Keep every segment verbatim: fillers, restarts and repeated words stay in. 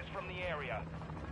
threats from the area.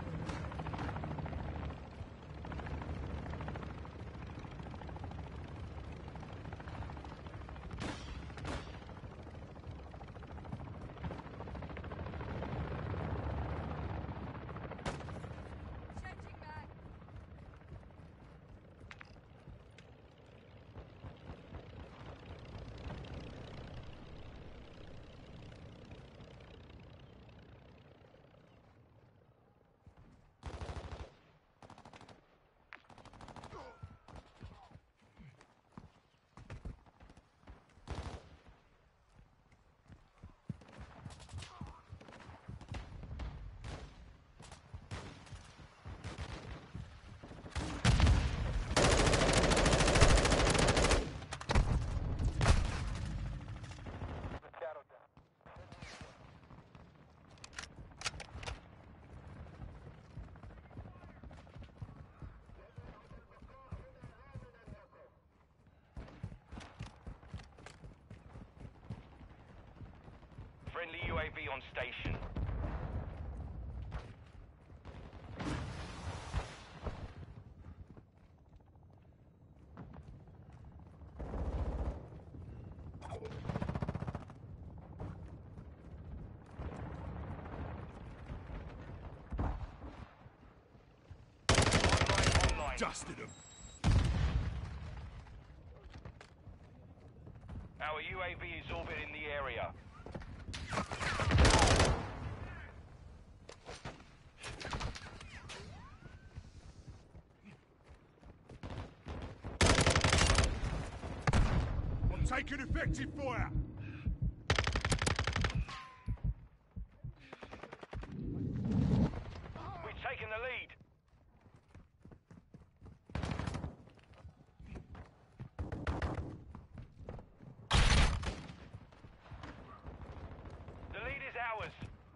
Friendly U A V on station. Online, online. Dusted him. Our U A V is orbiting the area. I'm taking effective fire. We've taken the lead. The lead is ours.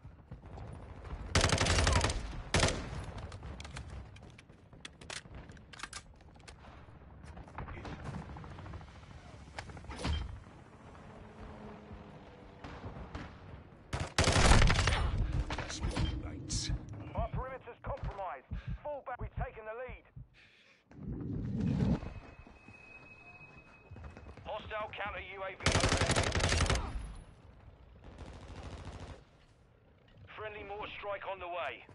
Mates. Our perimeter's compromised. Fall back. We've taken the lead. Hostile counter U A V overhead. Friendly mortar strike on the way.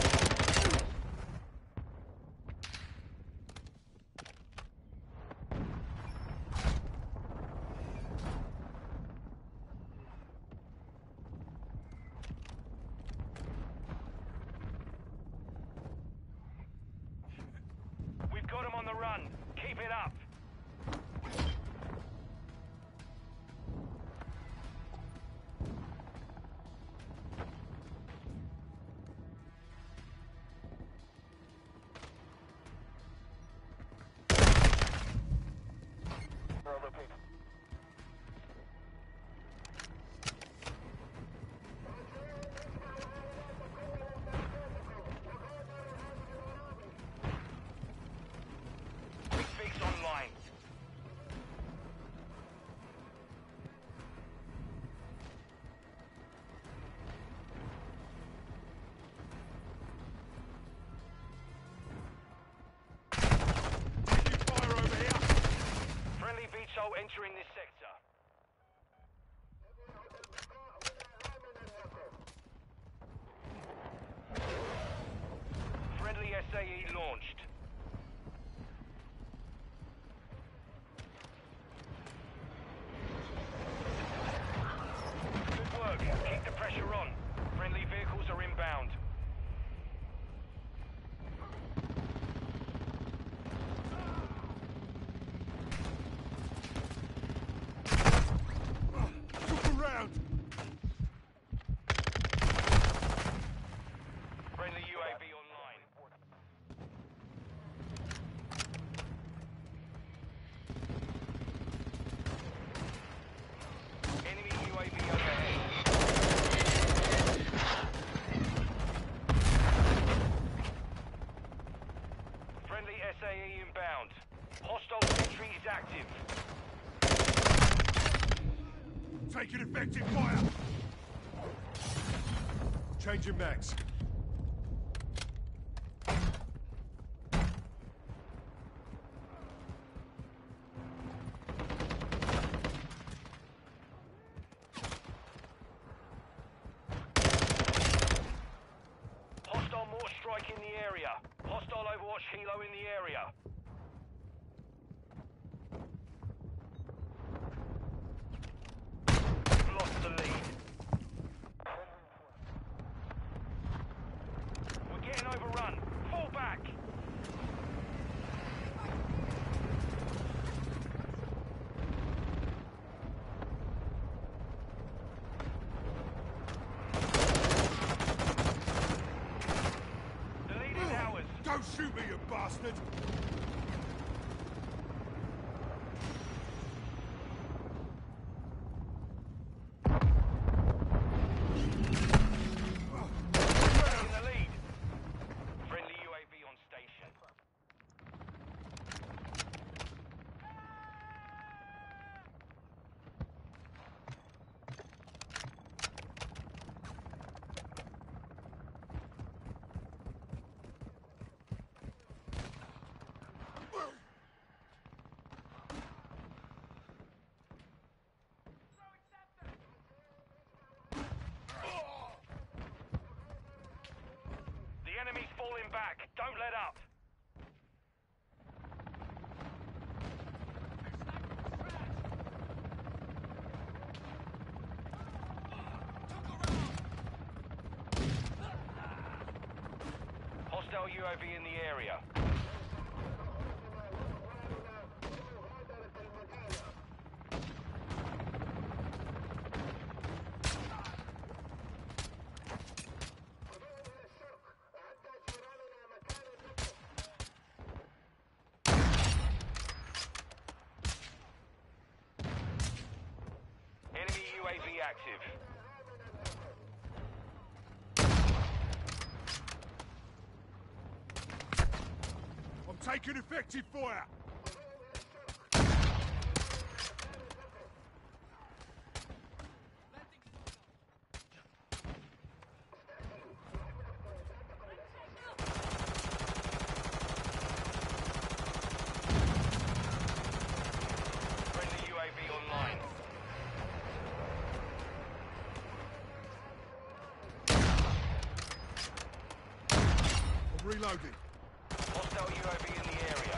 We've got him on the run. Keep it up. Fix online. Taking fire over here. Friendly V TOL entering this sector. Friendly S A E launched. Good work. Keep the pressure on. Friendly vehicles are inbound. Look around. Friendly U A V online. Enemy U A V overhead. Friendly S A E inbound. Hostile sentry is active. Taking effective fire. Changing mags. bastard! In the lead. Friendly U A V on station. The enemy's falling back. Don't let up. Hostile U A V in the area. Enemy U A V active. I'm taking effective fire! Friendly U A V online. I'm reloading. Hostile U A V in the area.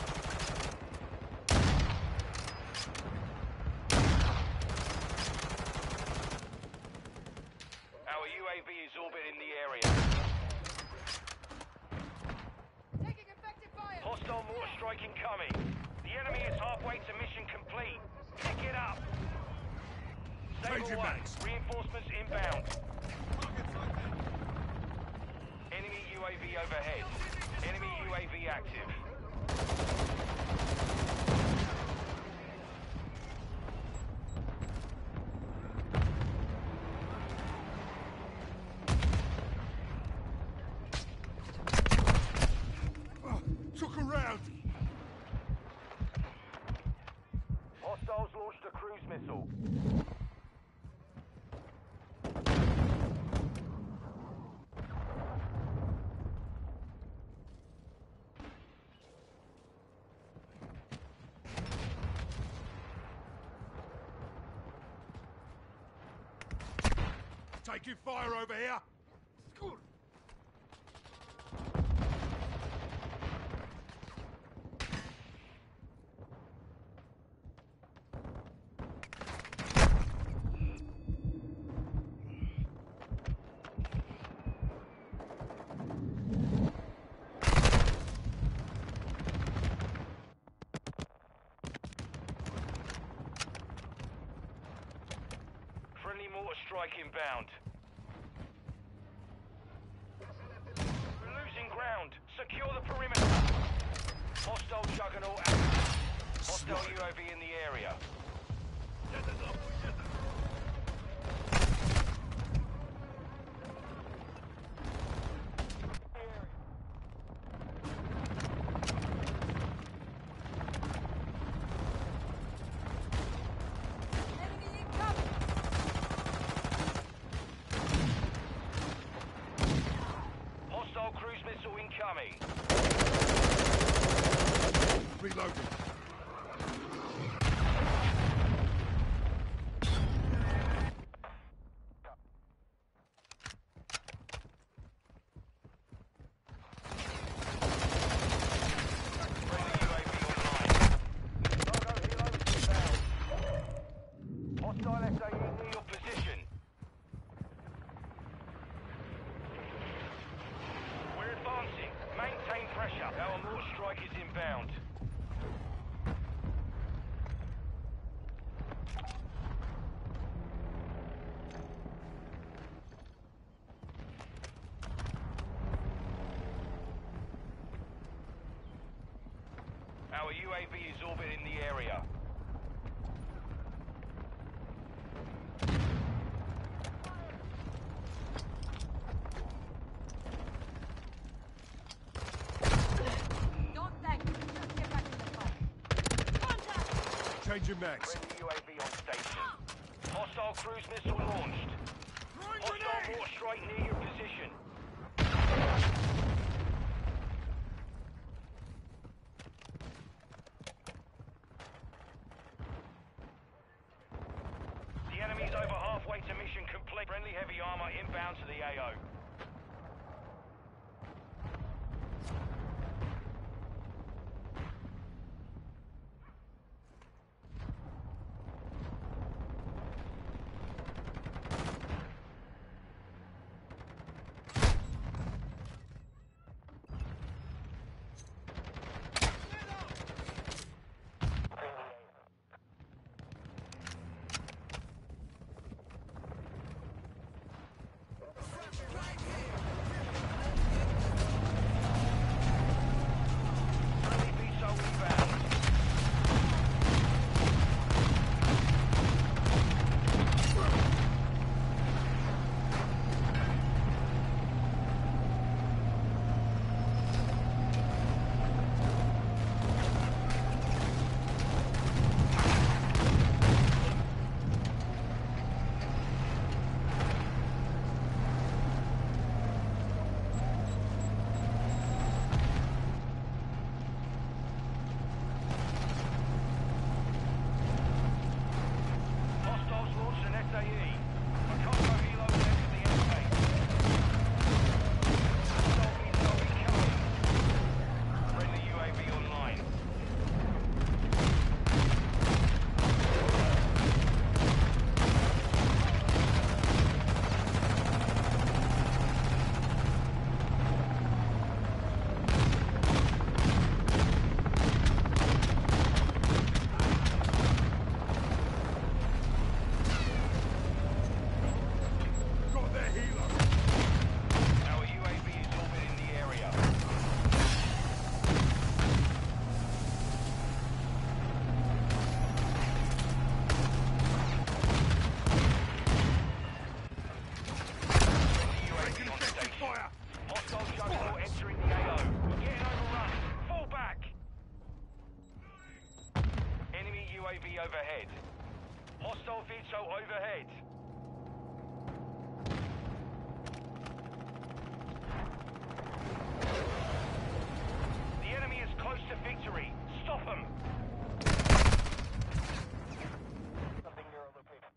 Our U A V is orbiting the area. Taking effective fire! Hostile mortar strike incoming. The enemy is halfway to mission complete. Pick it up. Changing Saber one, mags. reinforcements inbound. Enemy U A V overhead. Enemy U A V active. Ah, took a round! Hostiles launched a cruise missile. Taking fire over here! Friendly mortar strike inbound. We're losing ground. Secure the perimeter. Hostile juggernaut active. Hostile U A V in the area. Enemy incoming! Hostile cruise missile incoming. Reloading. Our U A V is orbiting the area. Don't thank me. Just get back in the fight. Contact! Changing mags. Friendly U A V on station. Hostile cruise missile launched. Hostile mortar strike near your position. The enemy's over halfway to mission complete. Friendly heavy armor inbound to the A O. Friendly V S O inbound. Hostiles launched an S A E. A combo helo will enter the airspace. Hostile V S O incoming. Friendly U A V online. Got their helo. Our U A V is orbiting the area. Friendly U A V on Effective station. fire. Hostile juggernaut entering the A O. We're getting overrun. Fall back. Enemy U A V overhead. Hostile V S O overhead. The enemy is close to victory. Stop them. Something near our location.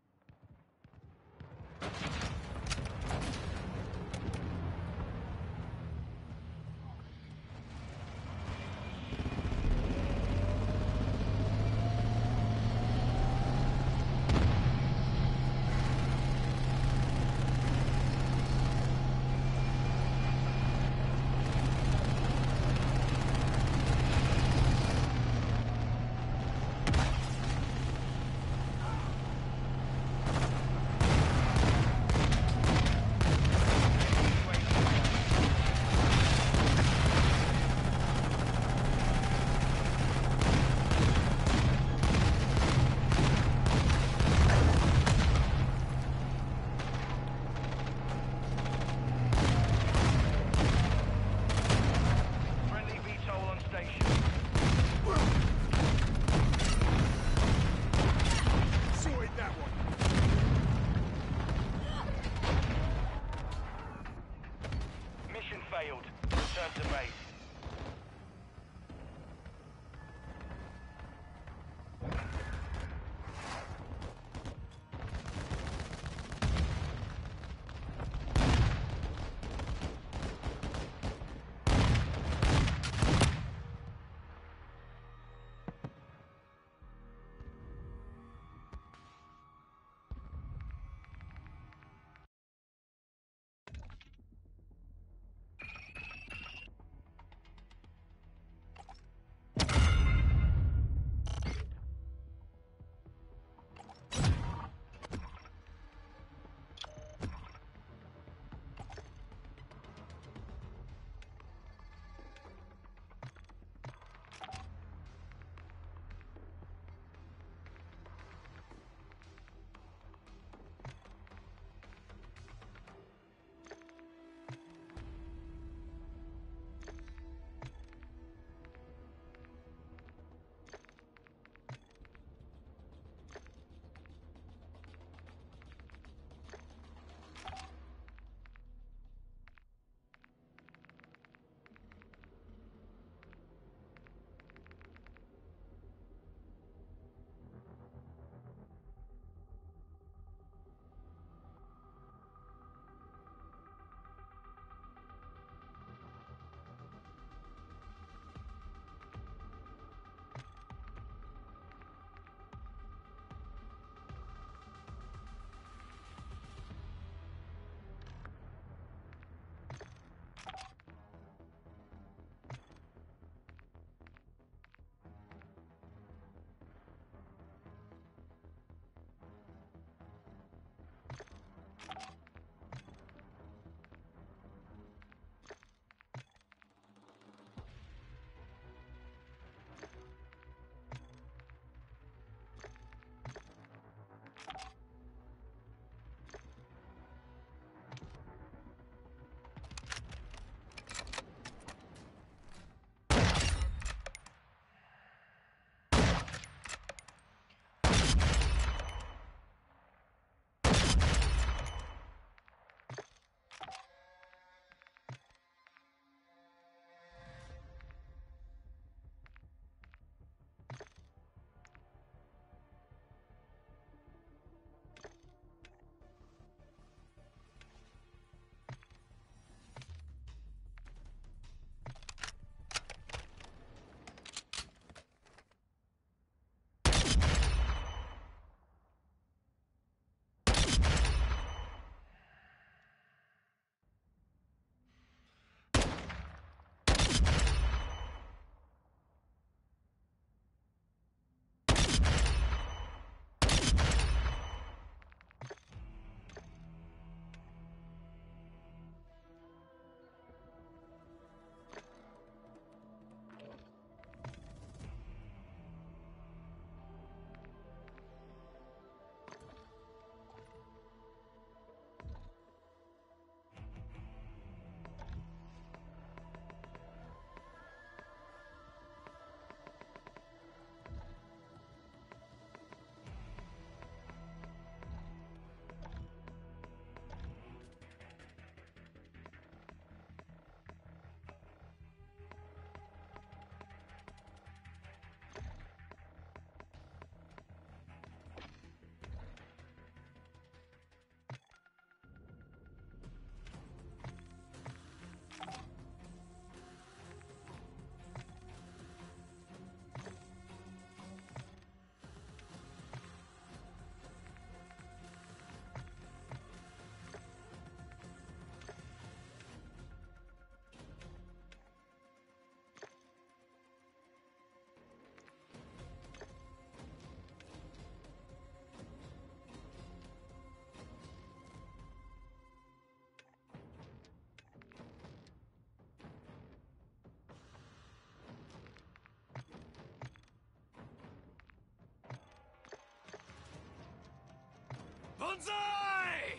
Banzai!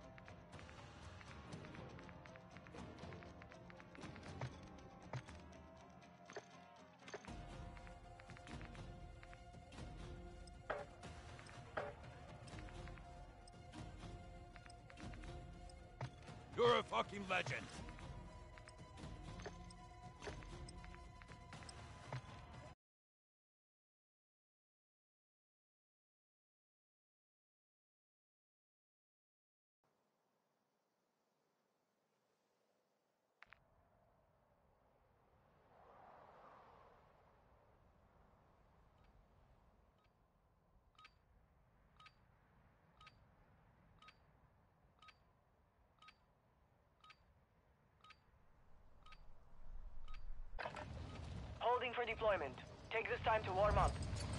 You're a fucking legend. Holding for deployment. Take this time to warm up.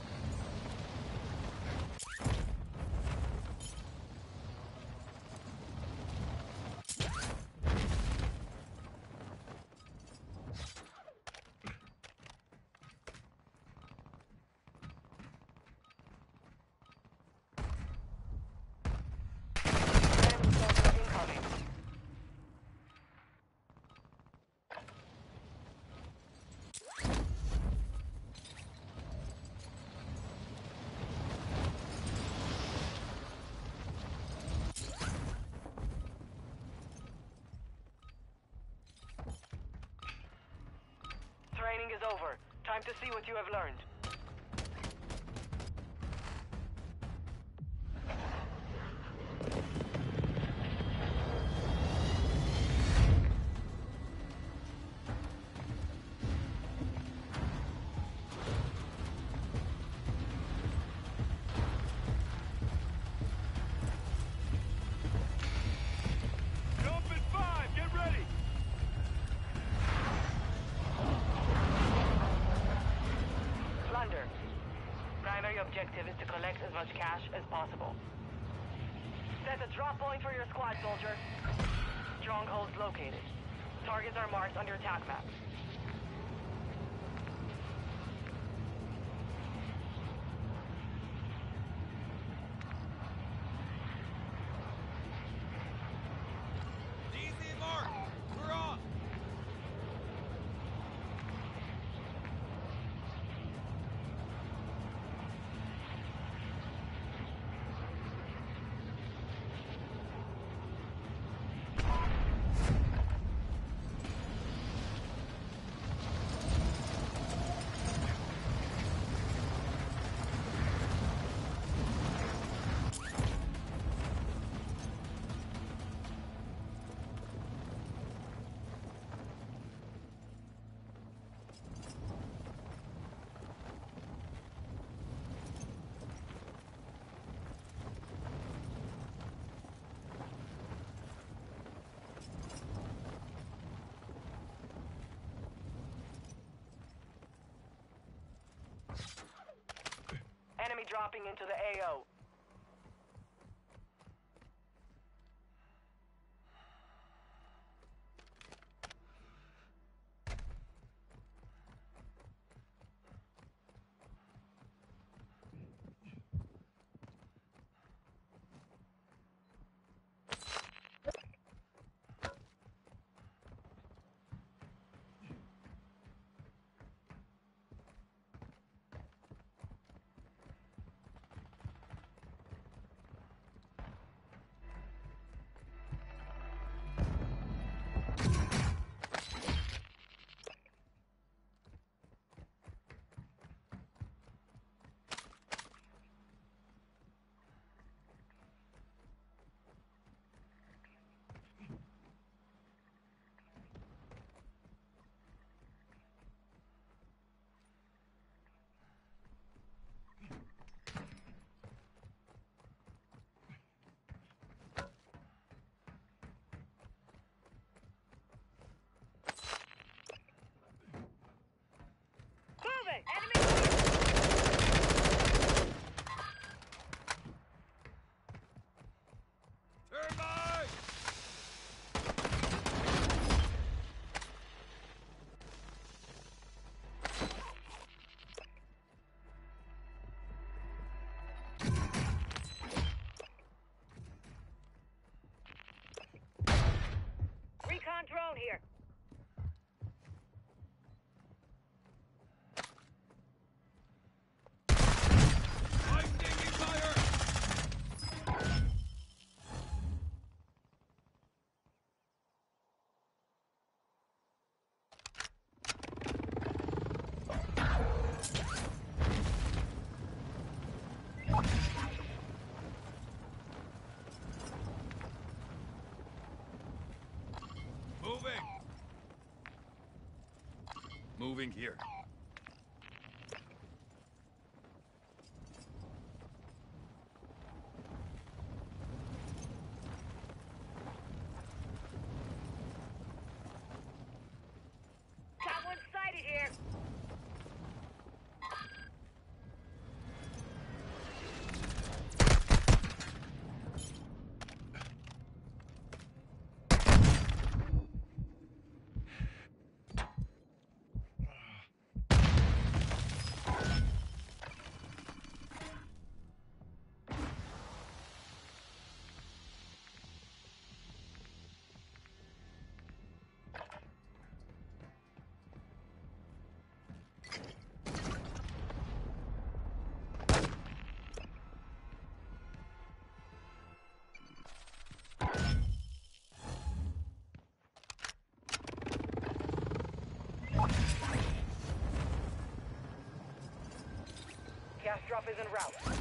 Enemy sensor incoming. Training is over. Time to see what you have learned. Jump in five, get ready! Plunder. Primary objective is to collect as much cash as possible. Set a drop point for your squad, soldier. Strongholds located. Targets are marked on your attack map. D C mark! We're off! Enemy dropping into the A O. moving here. Got one sighted here. Gas drop is en route.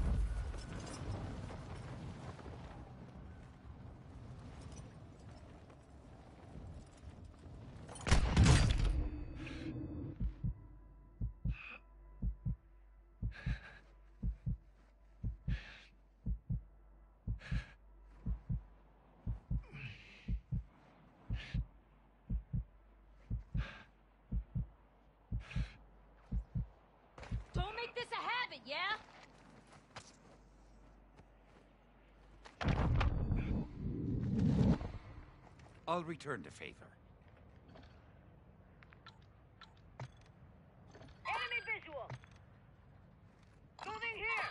Don't make this a habit, yeah? I'll return the favor. Enemy visual. Moving here.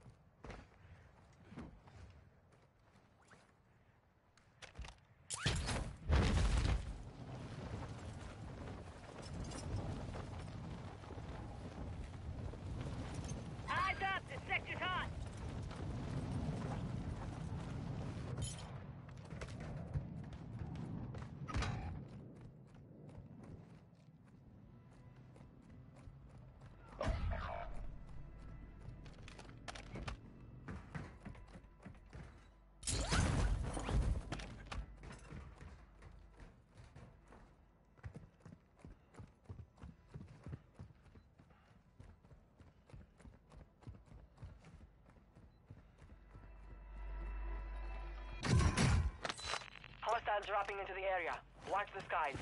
Eyes up. This sector's hot. Hostiles dropping into the area. Watch the skies.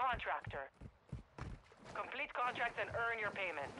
contractor. Complete contracts and earn your payment.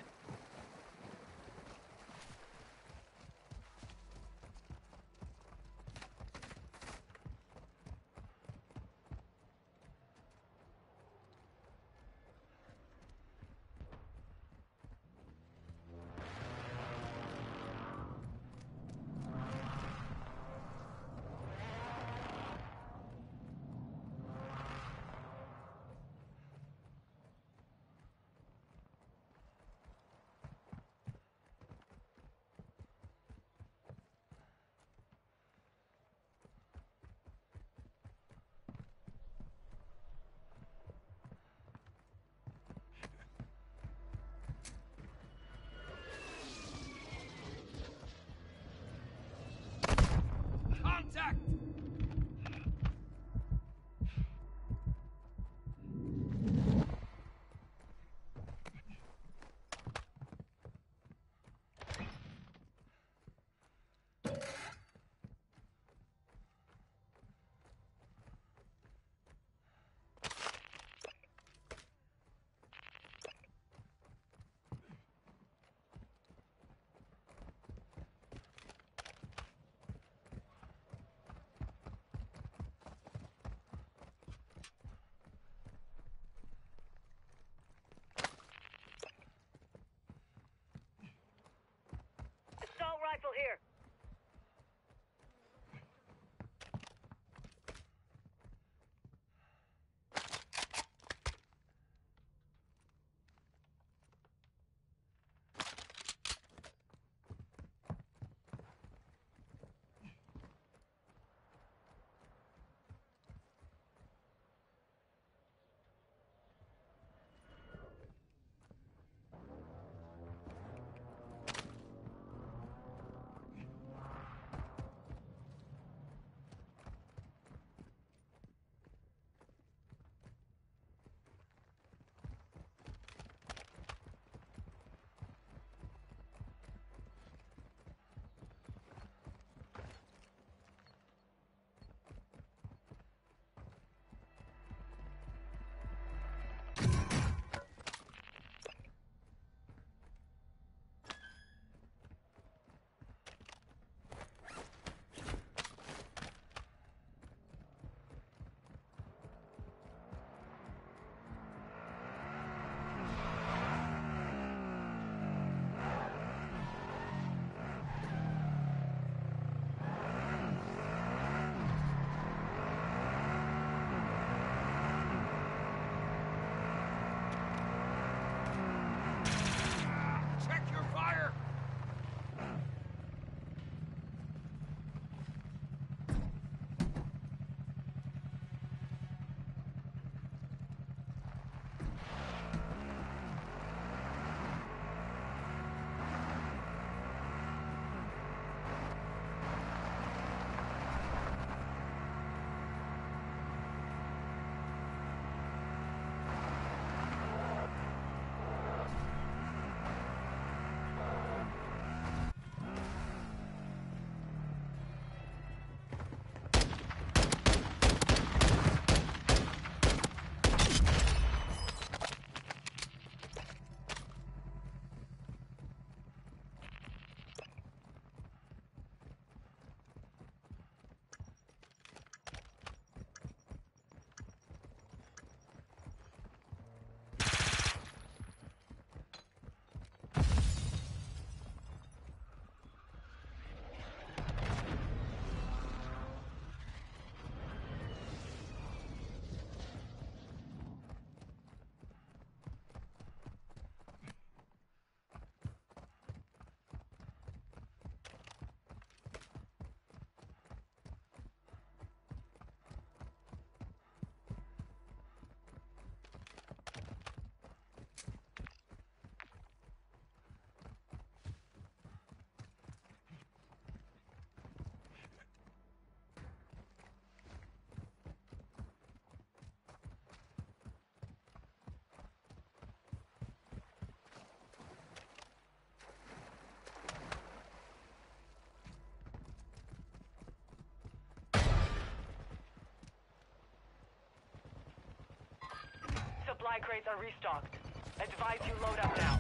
supply crates are restocked. Advise you load up now.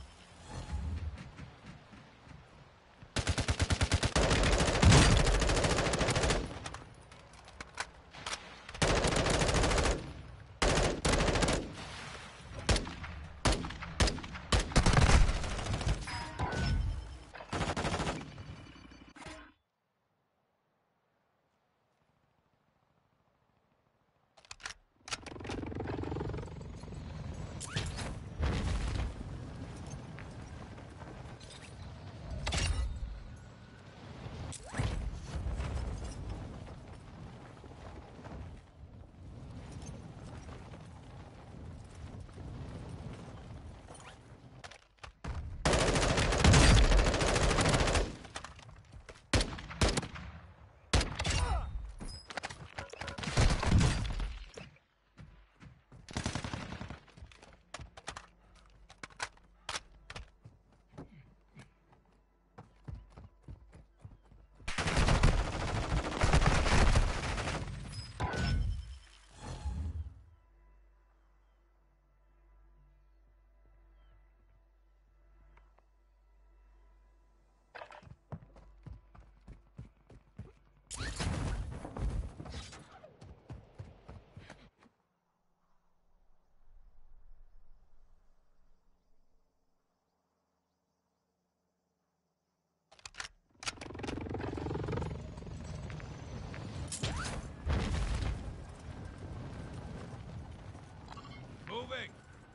Moving!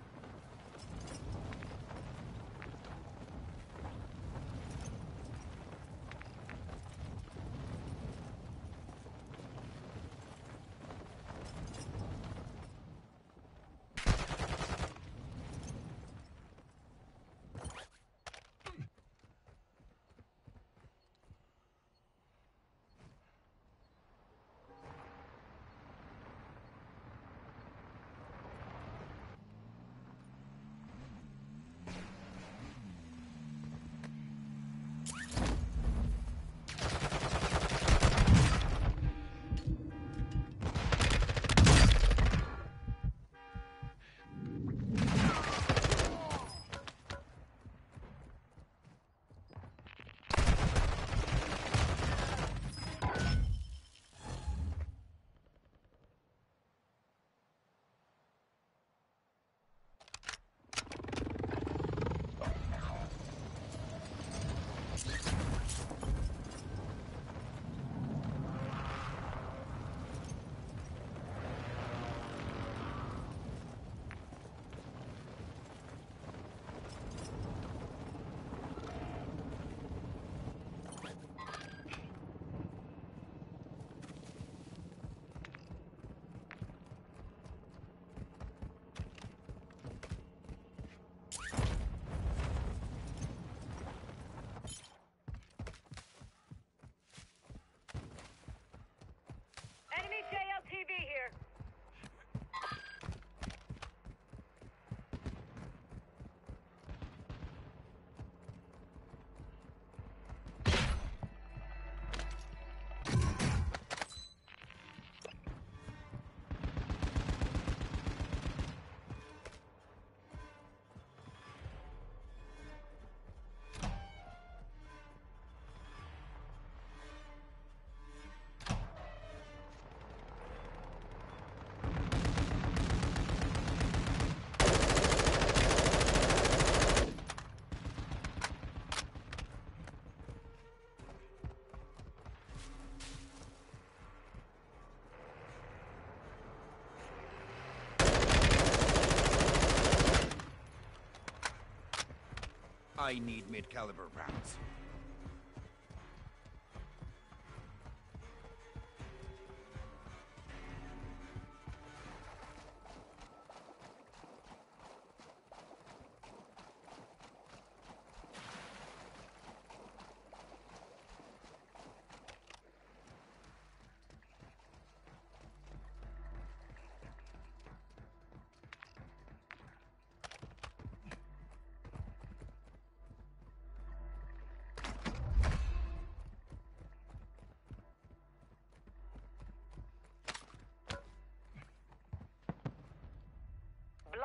Enemy J L T V here. I need mid-caliber rounds.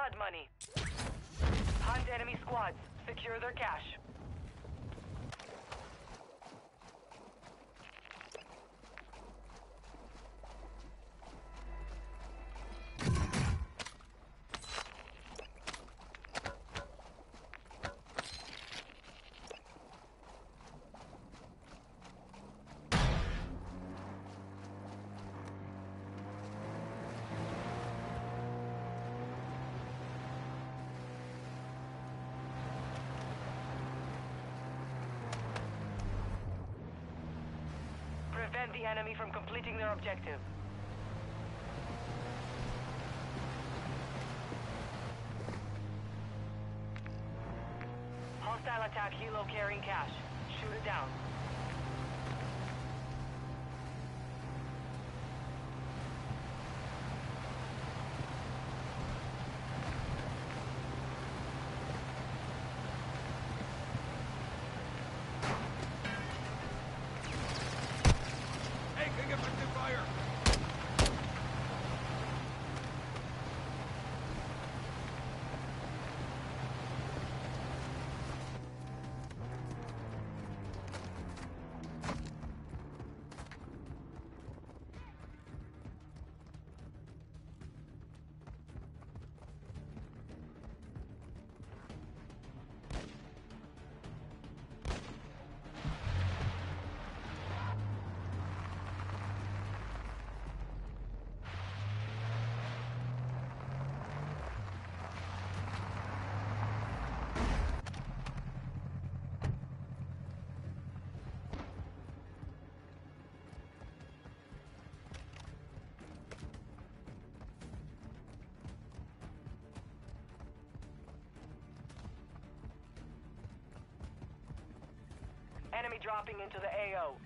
blood money. Hunt enemy squads. Secure their cash. Prevent the enemy from completing their objective. Hostile attack helo carrying cash. Shoot it down. Hey, can you get back to fire? Enemy dropping into the A O.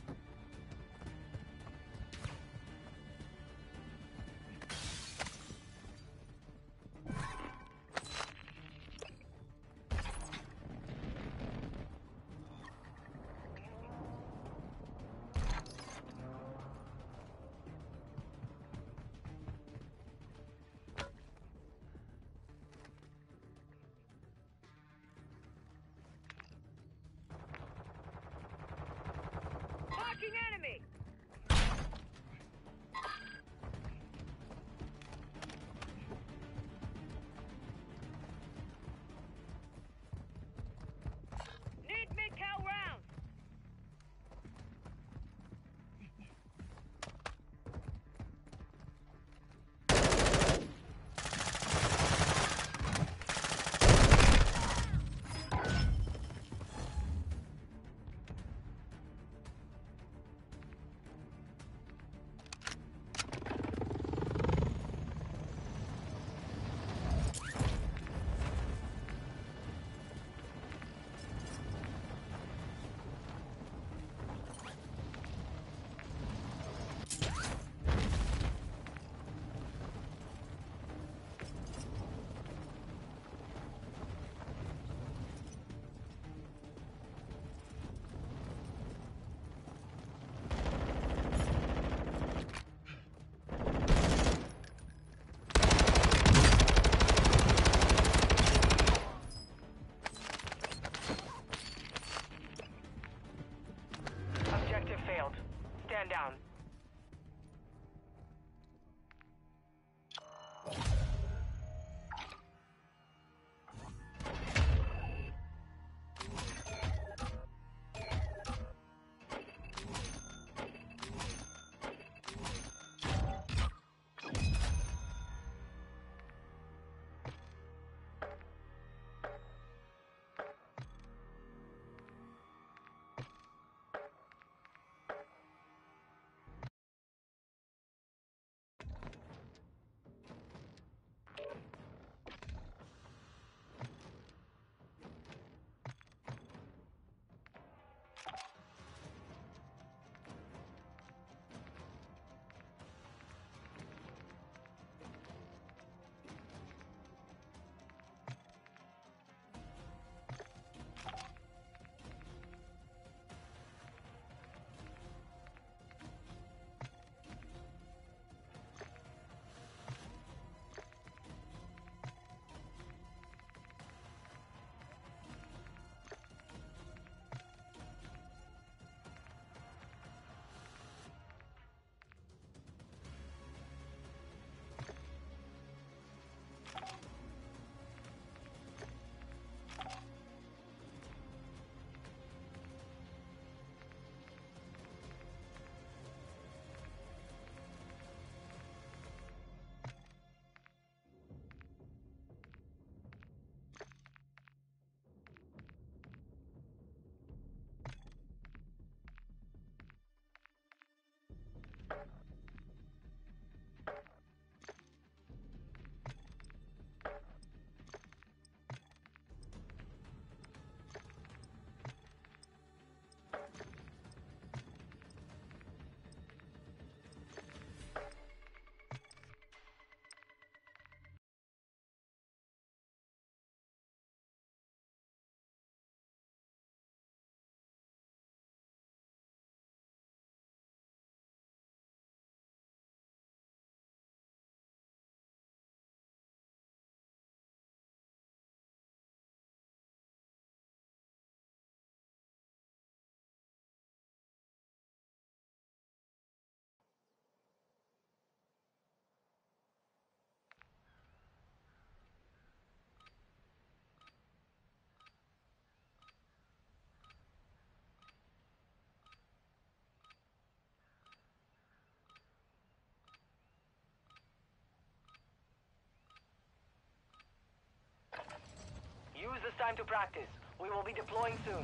closest time to practice. We will be deploying soon.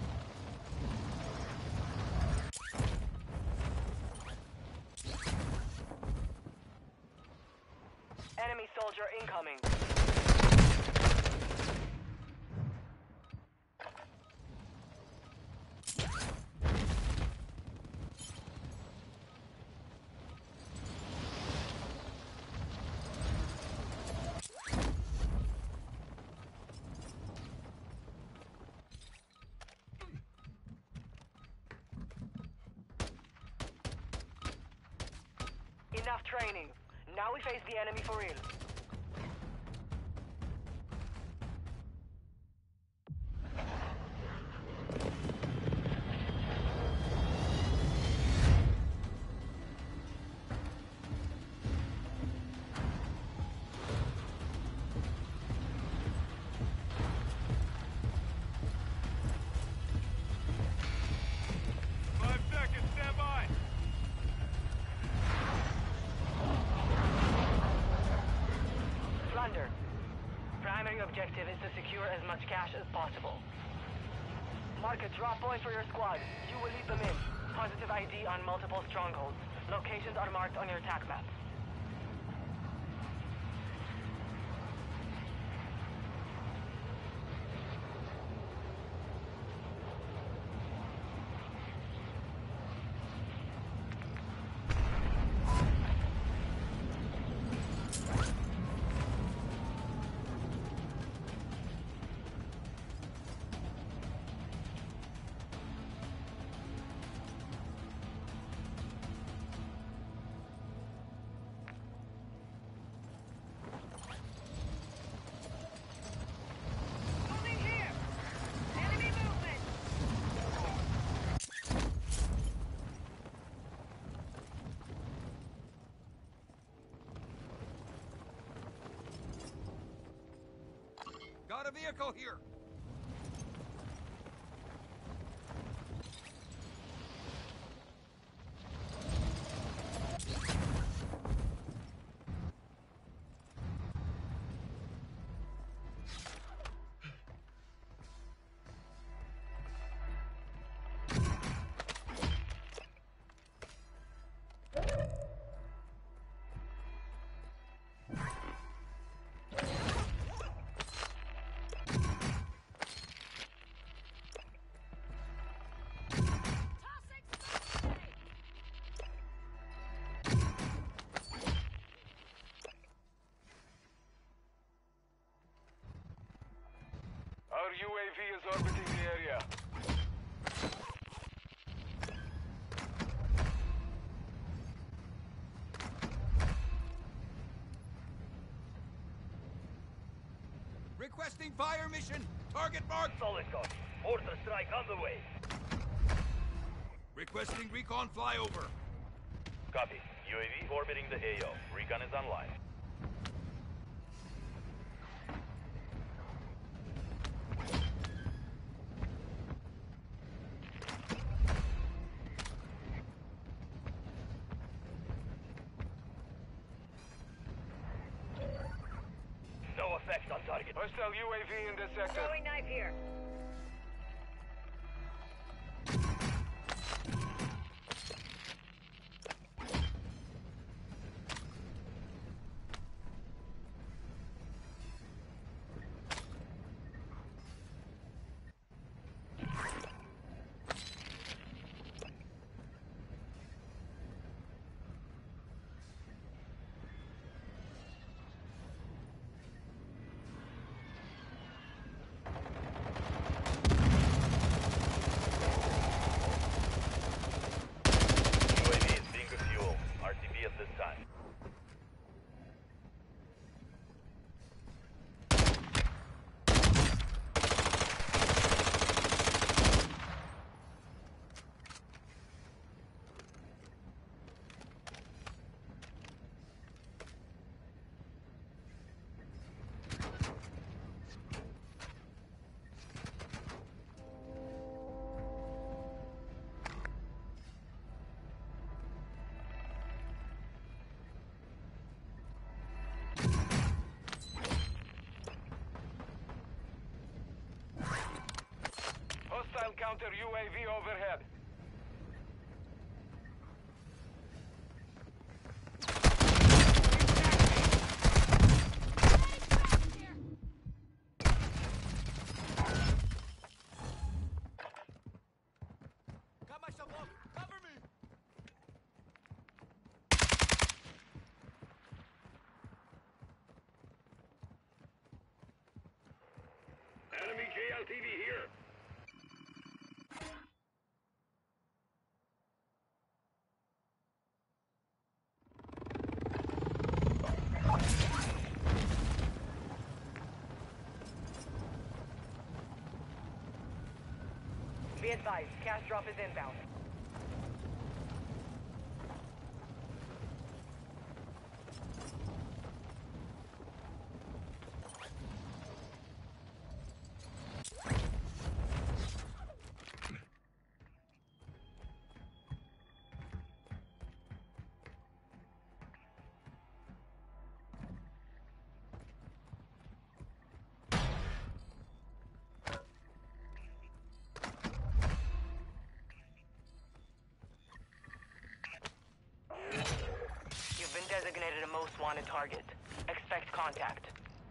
Enemy soldier incoming. Enough training. Now we face the enemy for real. Five seconds, stand by! Plunder. Primary objective is to secure as much cash as possible. Mark a drop point for your squad. You will lead them in. Positive I D on multiple strongholds. Locations are marked on your attack map. Moving here! Enemy movement! Got a vehicle here! Tossing smoke! Our U A V is orbiting the area. Requesting fire mission! Target marked! Solid copy. Mortar strike on the way. Requesting recon flyover. Copy. U A V orbiting the A O. Recon is online. No effect on target. Hostile U A V in this sector. Throwing knife here. counter U A V overhead. Got myself up. Cover me. Enemy J L T V here. Be advised, cash drop is inbound. You've been designated a most wanted target. Expect contact.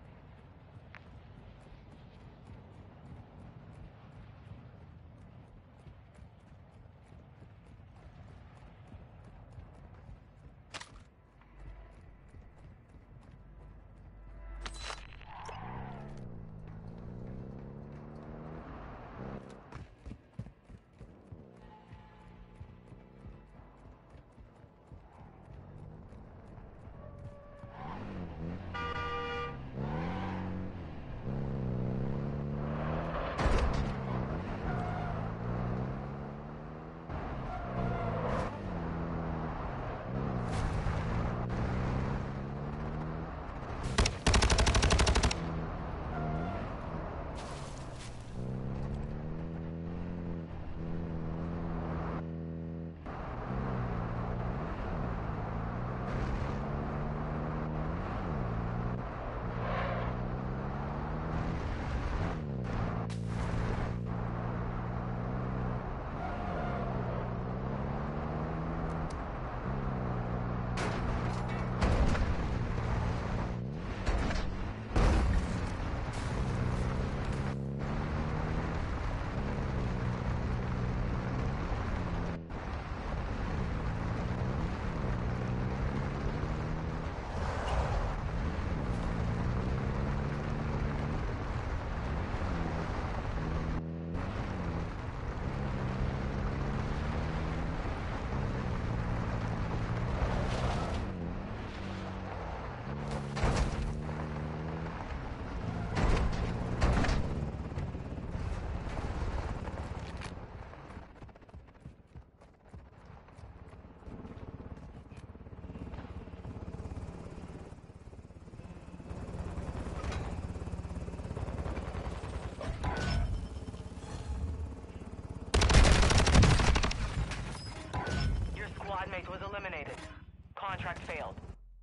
Squadmate was eliminated. Contract failed.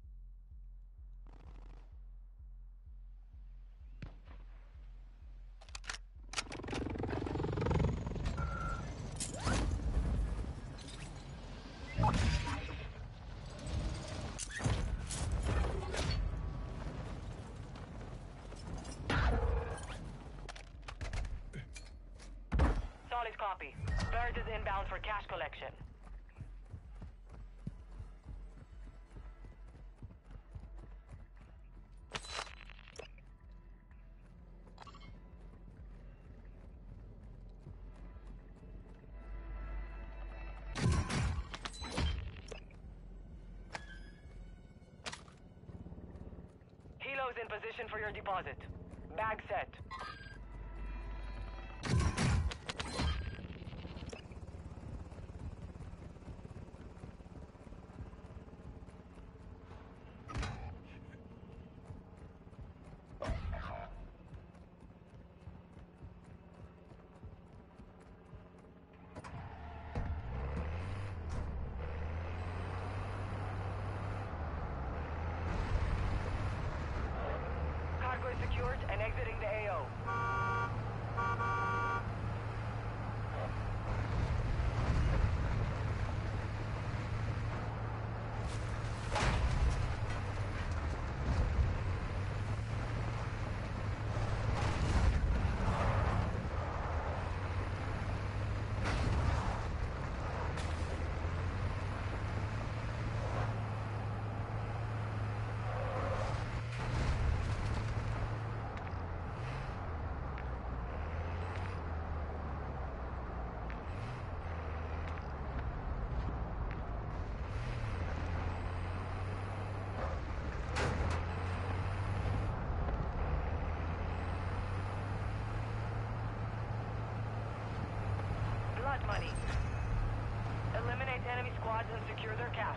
Solid copy. Bird is inbound for cash collection. Helo's in position for your deposit. Bag set. Cargo is secured and exiting the A O. fast money. Eliminate enemy squads and secure their cash.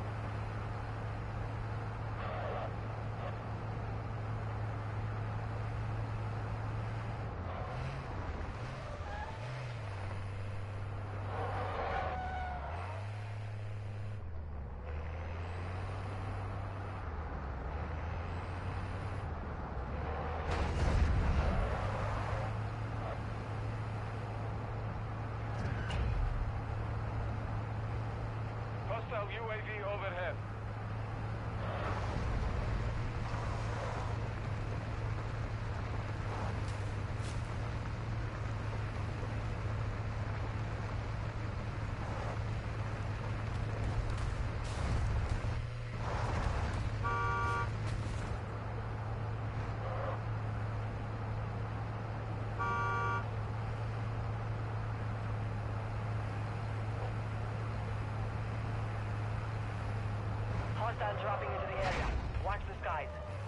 Hostile U A V overhead. Hostile dropping into the area. Watch the skies.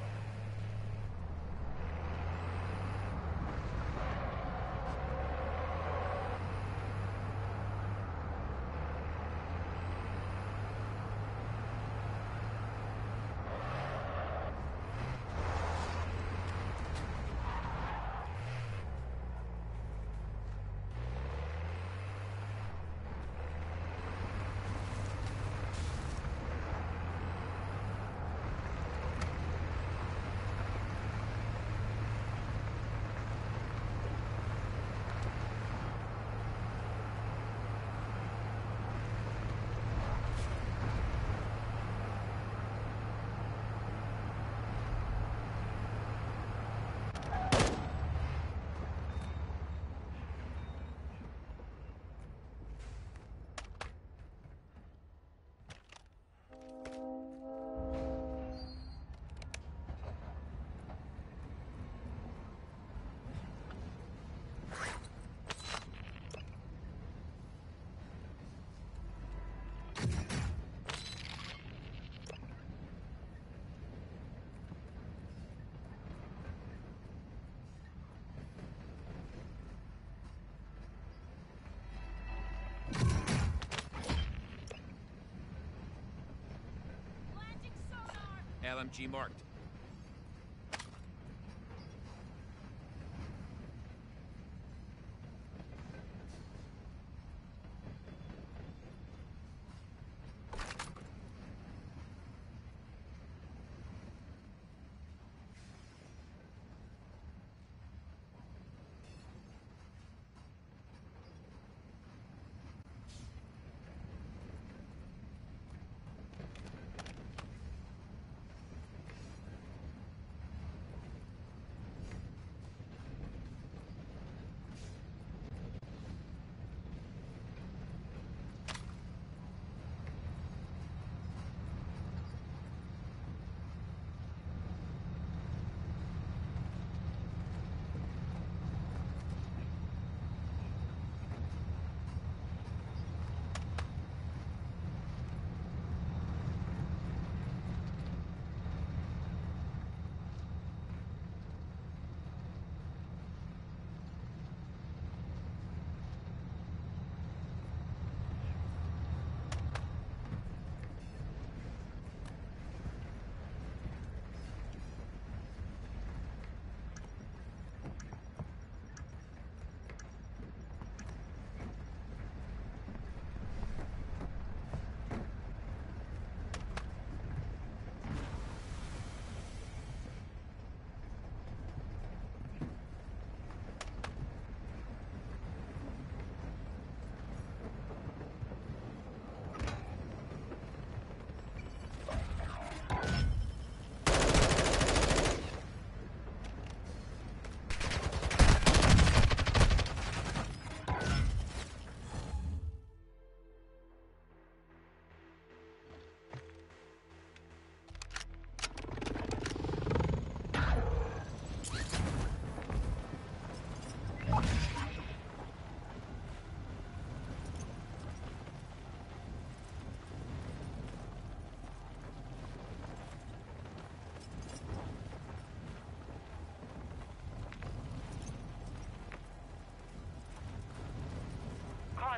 L M G marked.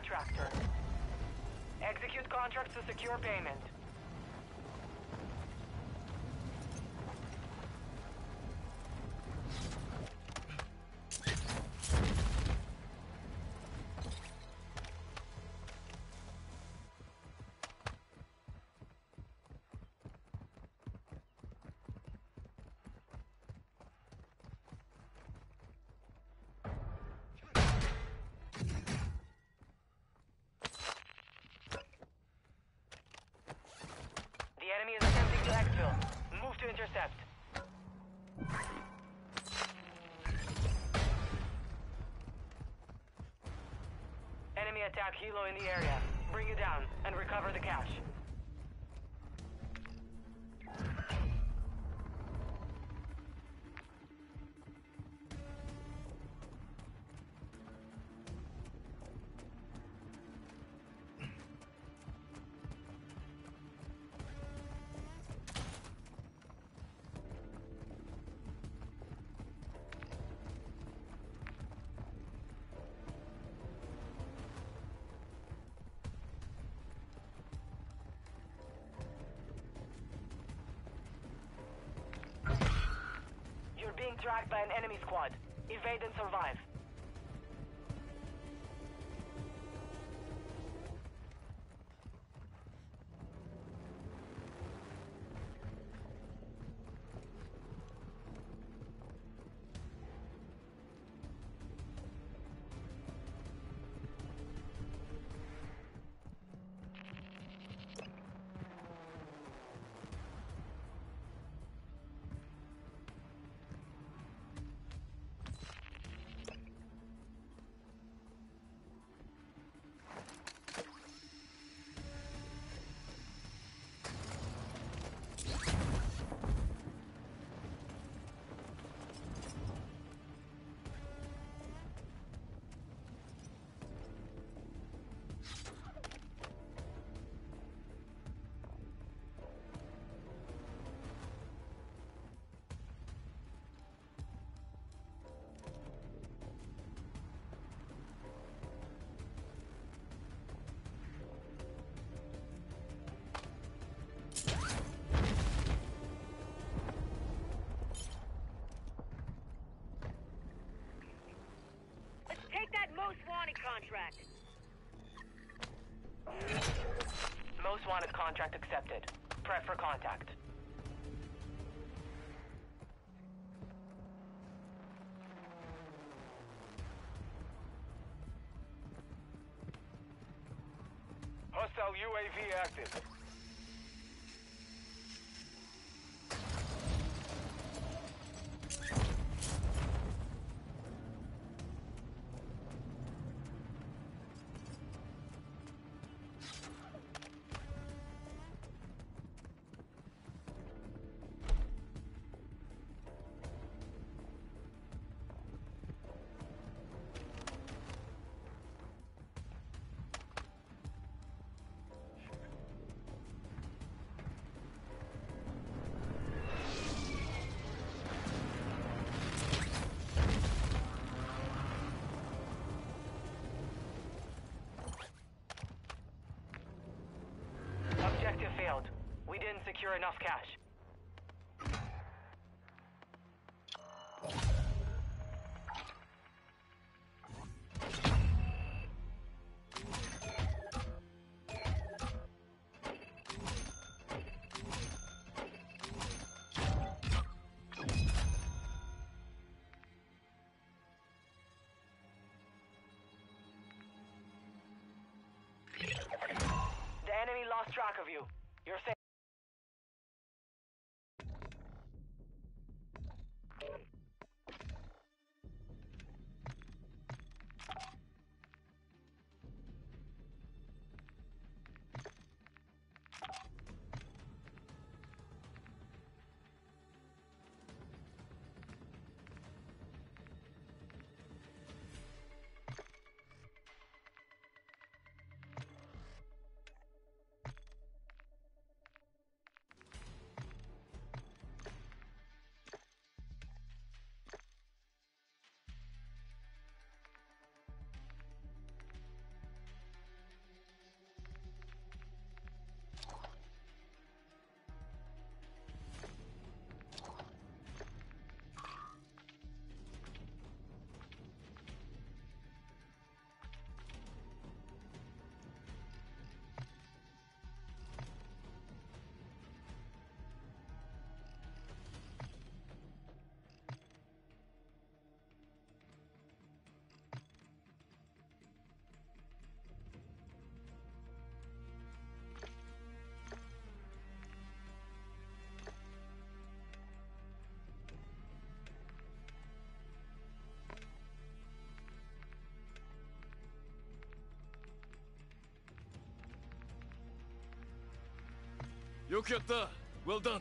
contractor. Execute contracts to secure payment. The enemy is attempting to exfil. Move to intercept. Enemy attack helo in the area. Bring it down and recover the cash. You're being tracked by an enemy squad. Evade and survive. Take that most wanted contract. Most wanted contract accepted. Prep for contact. Hostile U A V active. Objective failed. We didn't secure enough cash. The enemy lost track of you. You're safe. よくやった。Well done.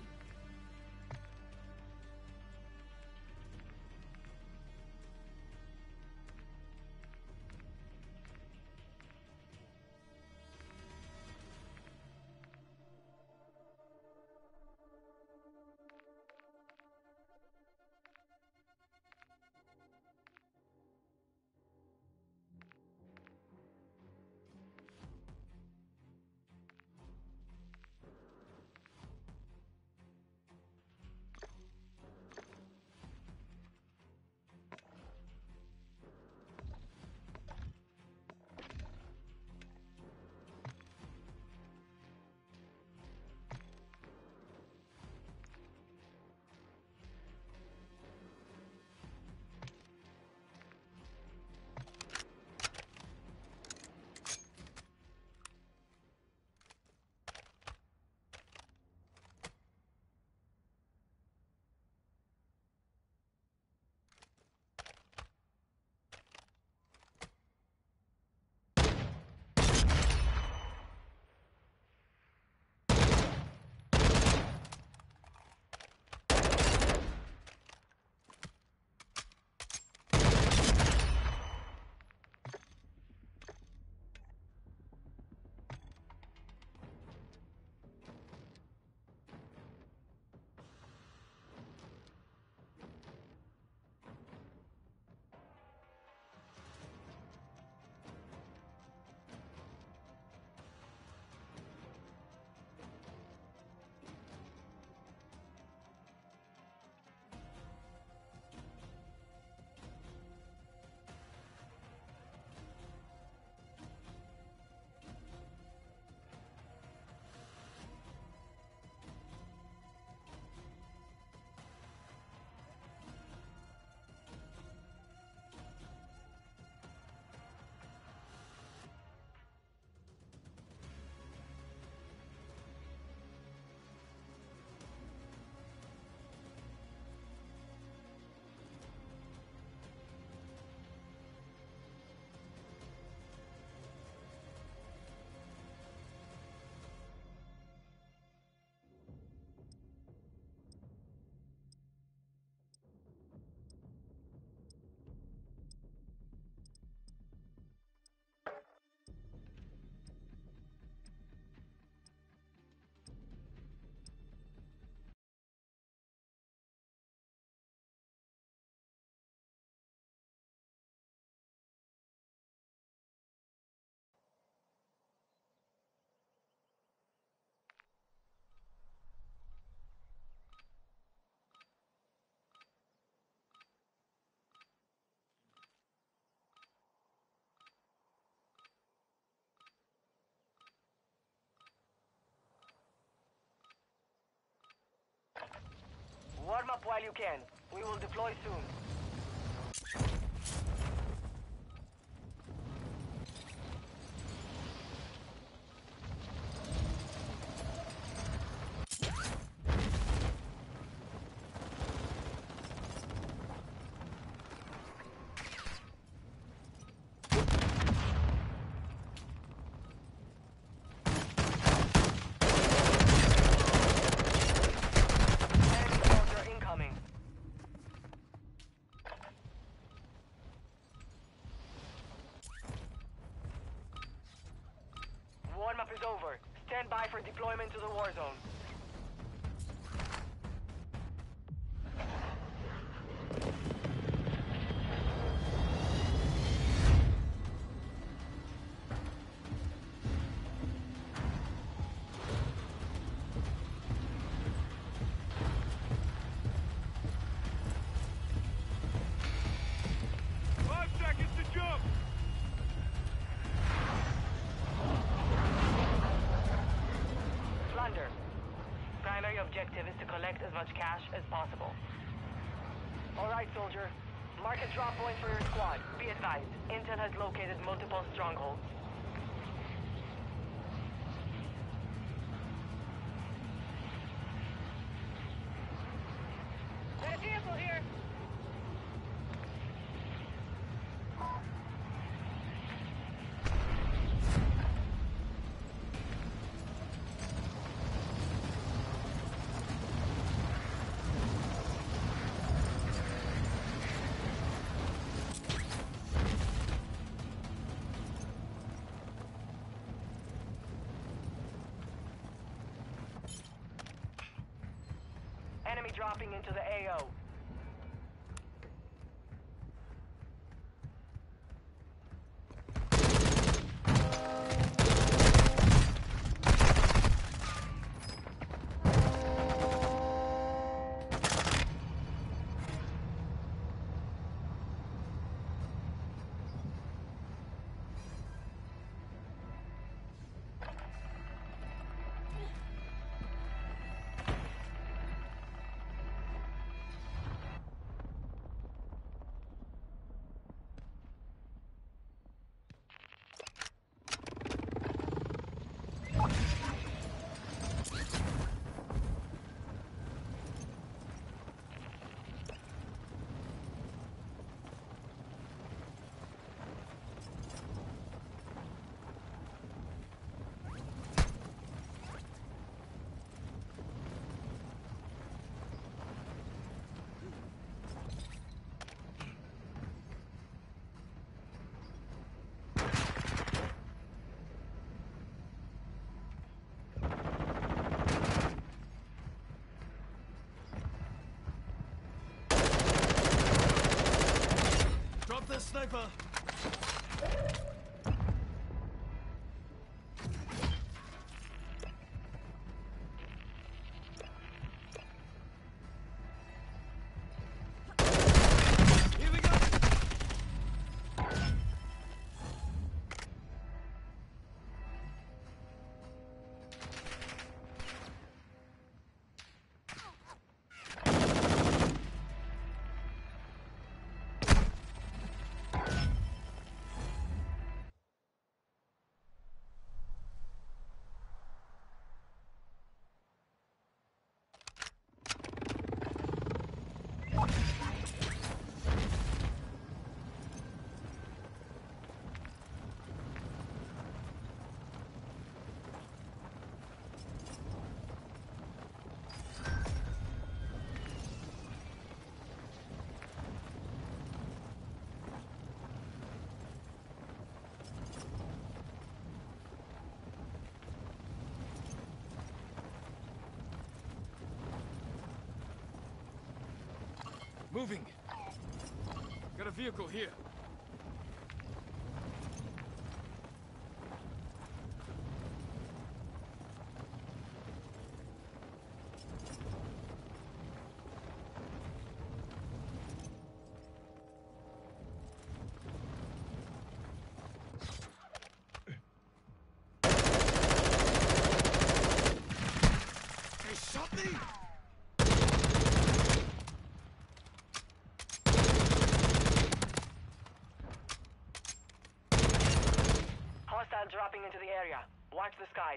Warm up while you can. We will deploy soon. Warm-up is over. Stand by for deployment to the war zone. Five seconds to jump! Plunder. Primary objective is to collect as much cash as possible. Alright, soldier. Mark a drop point for your squad. Be advised, Intel has located multiple strongholds. There's a vehicle here! enemy dropping into the A O. Drop the sniper! Here we go! Moving. Got a vehicle here. They shot me! Hostile dropping into the area. Watch the skies.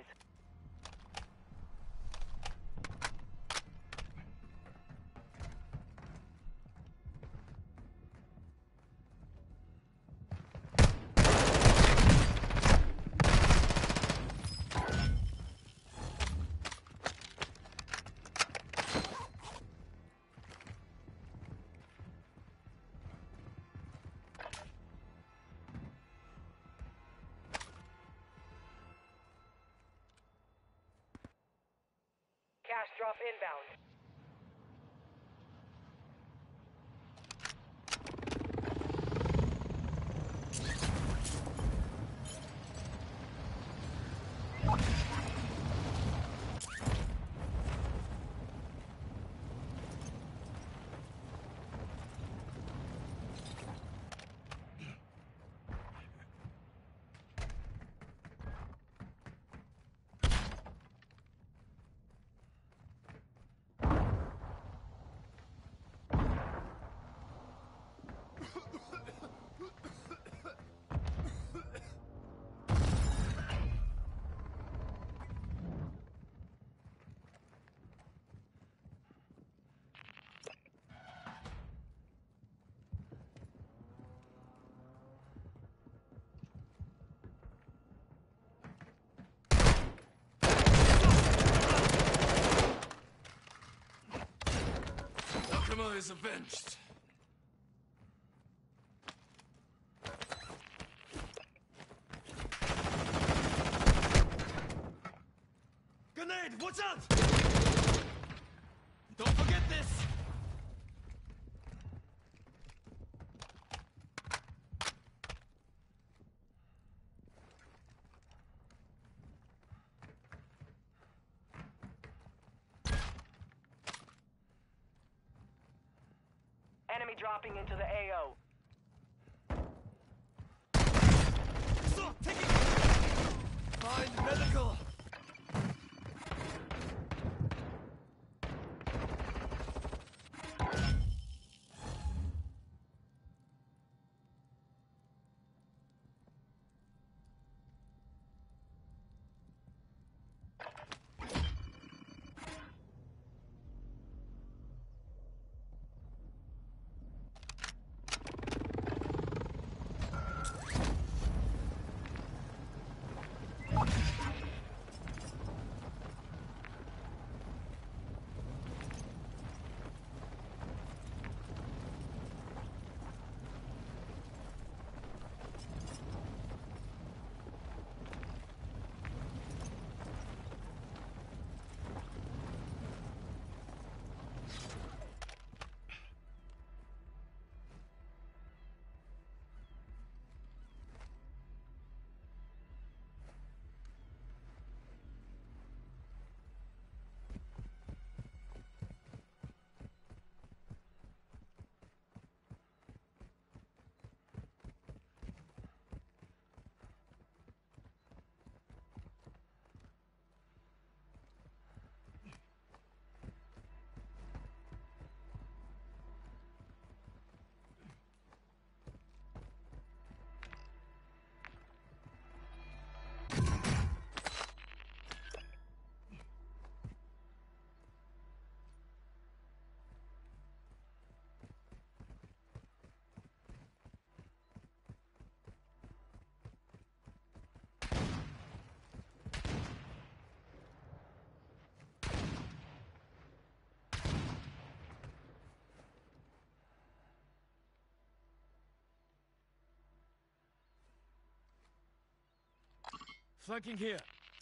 Cash drop inbound. Yakima is avenged. Grenade! Watch out! Don't forget this! Enemy dropping into the A O. Stop! Taking... Find medical! Flanking here.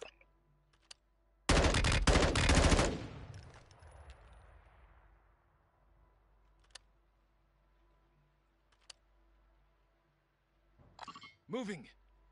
Moving.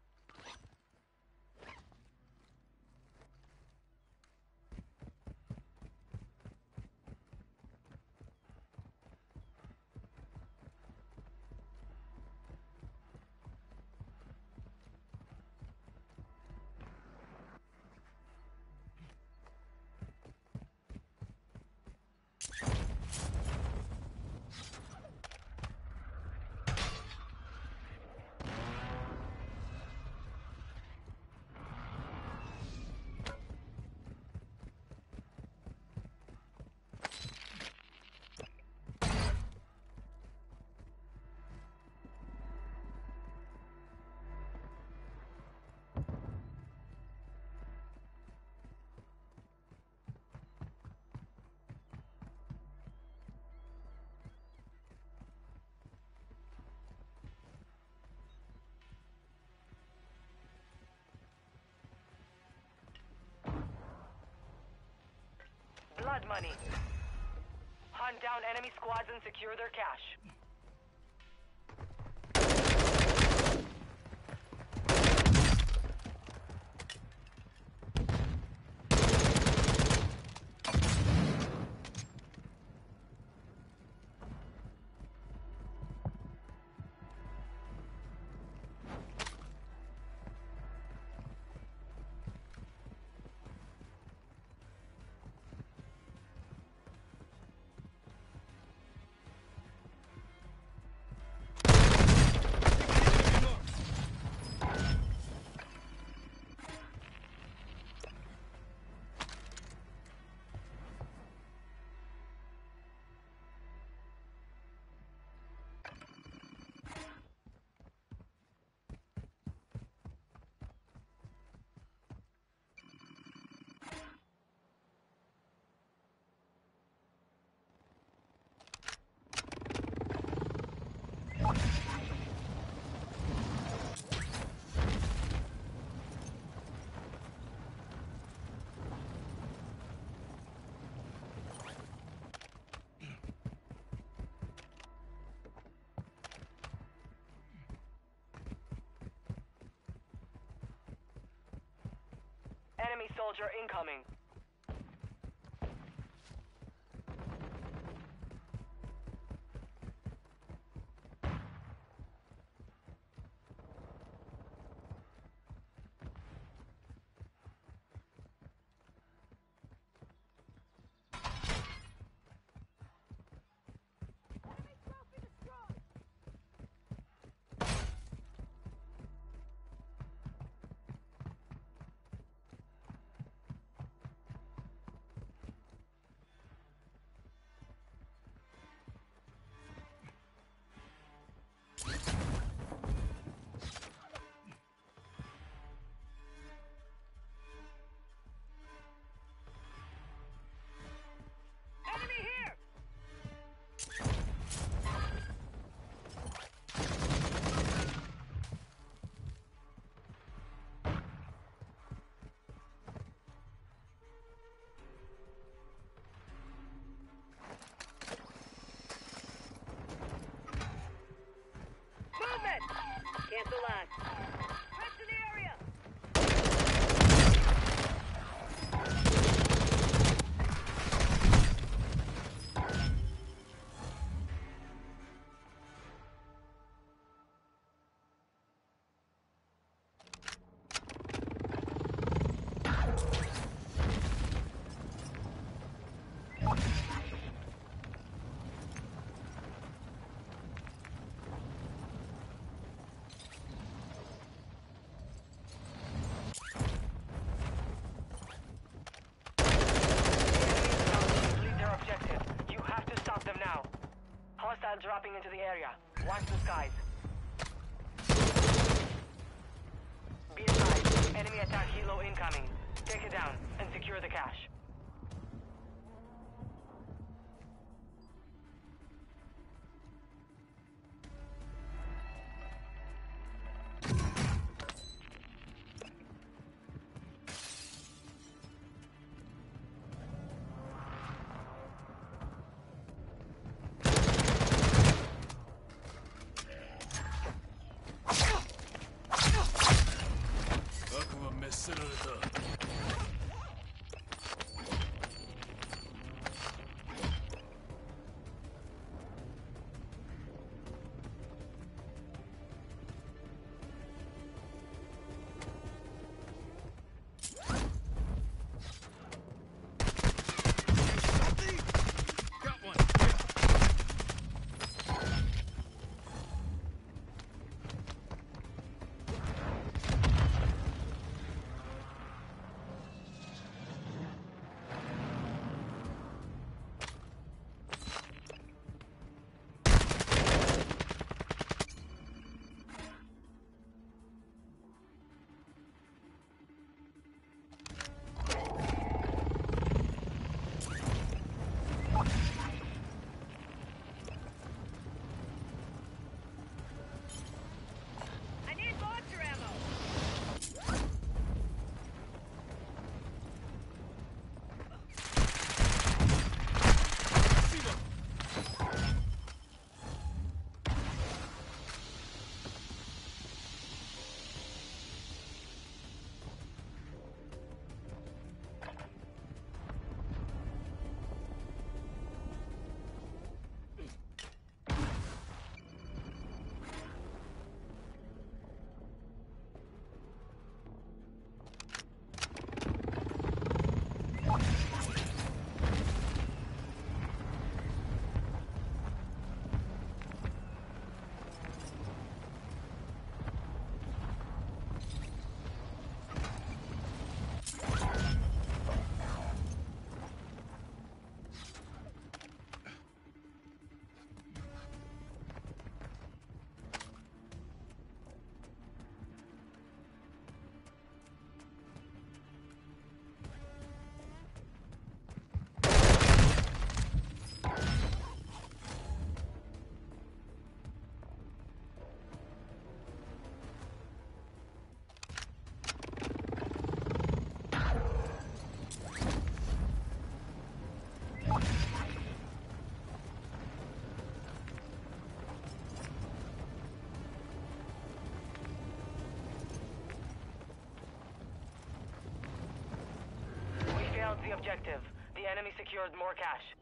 Blood money. Hunt down enemy squads and secure their cash. Enemy soldier incoming. Cancel last. Threats in the area! Hostile dropping into the area. Watch the skies. Be advised, enemy attack helo incoming. Take it down and secure the cache. The objective. The enemy secured more cash.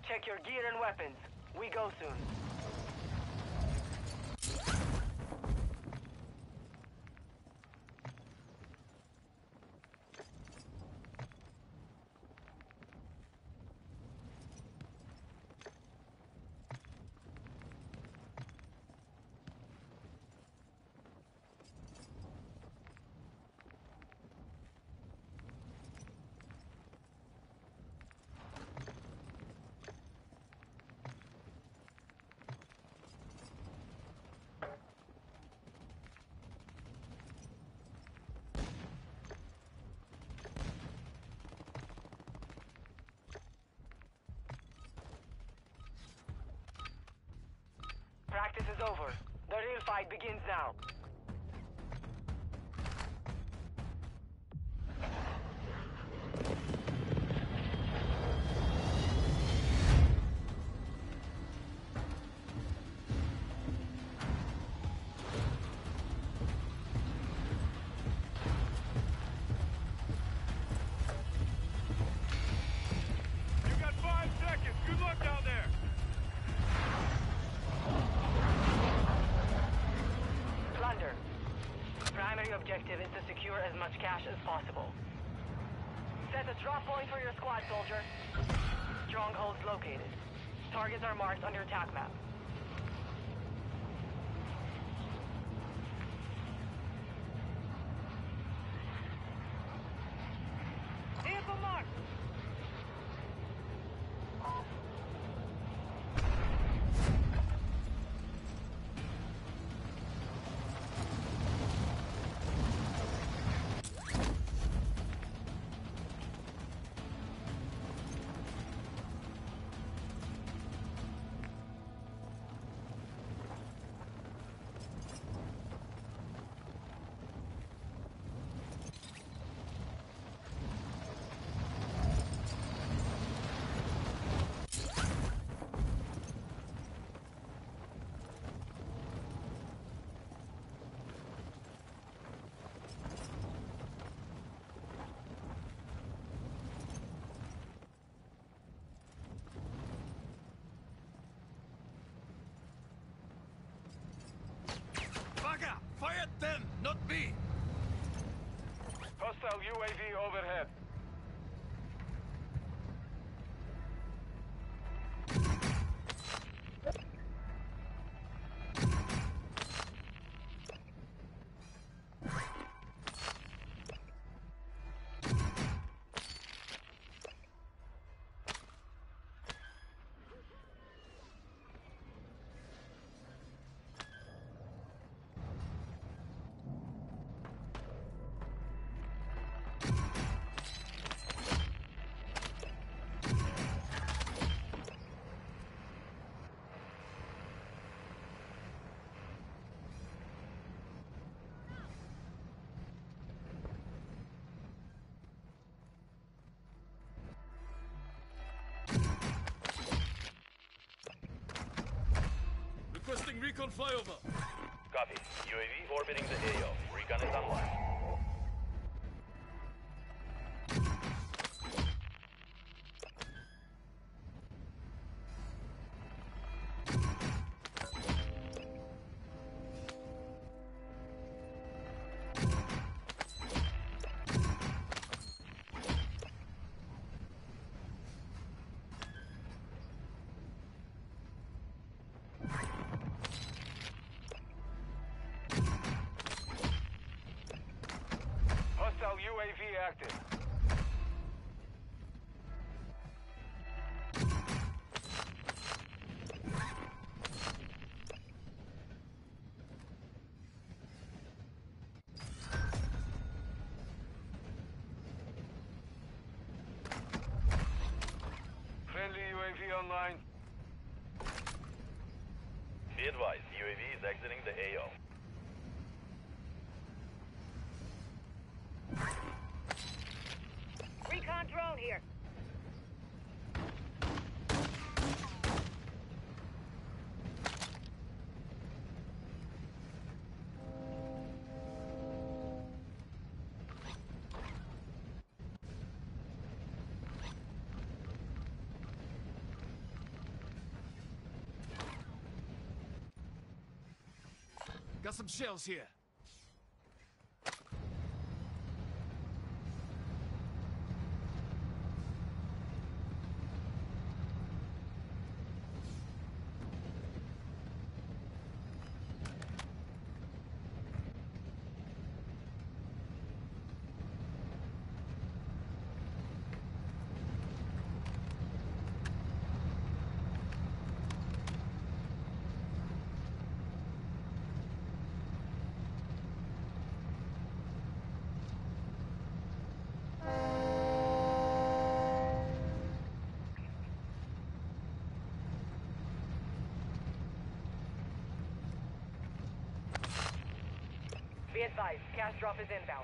Check your gear and weapons. We go soon. Practice is over. The real fight begins now. You got five seconds. Good luck down there. Plunder. Primary objective is to secure as much cash as possible. Set a drop point for your squad, soldier. Strongholds located. Targets are marked on your attack map. Vehicle marked. Vaga! Fire at them, not me! Hostile U A V overhead. Requesting recon flyover. Copy. U A V orbiting the A O. Recon is online. Hostile U A V active. Friendly U A V online. Be advised, U A V is exiting the A O. Recon drone here. Got some shells here. Be advised, cash drop is inbound.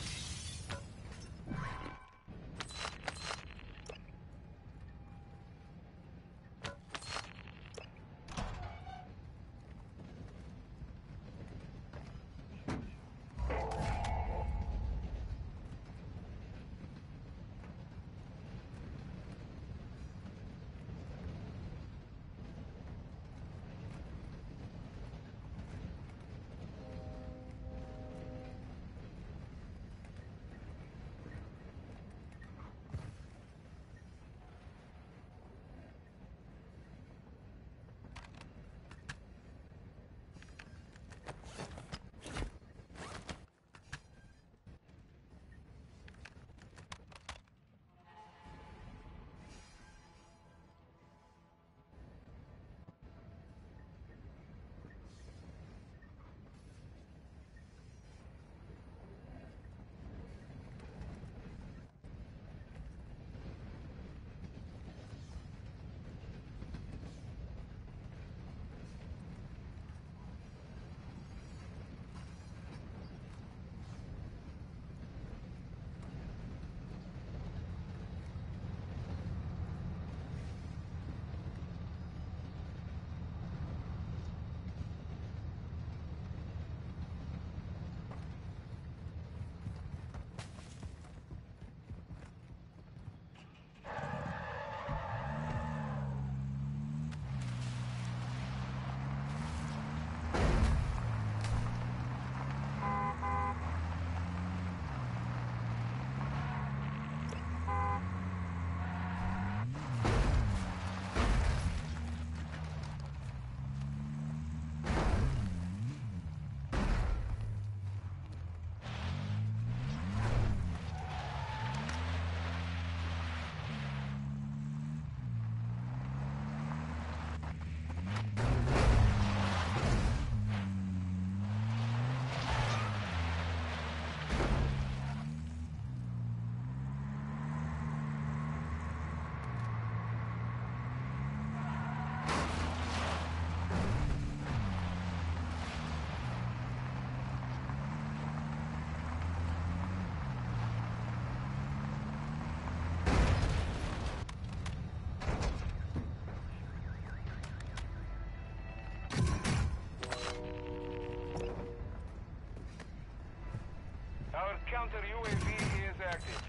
Counter U A V is active.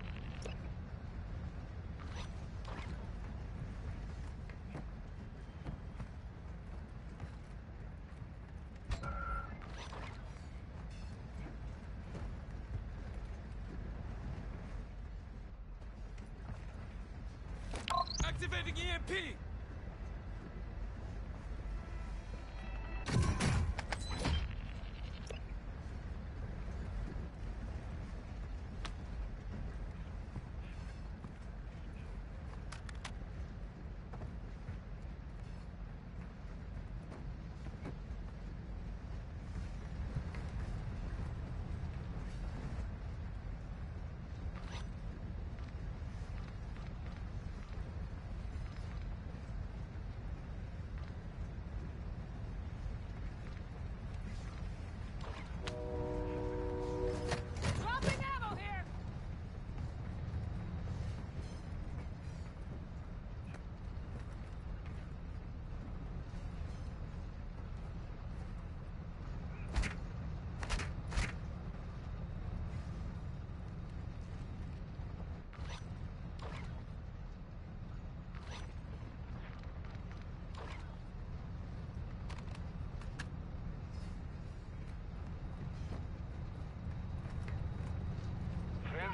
Activating E M P!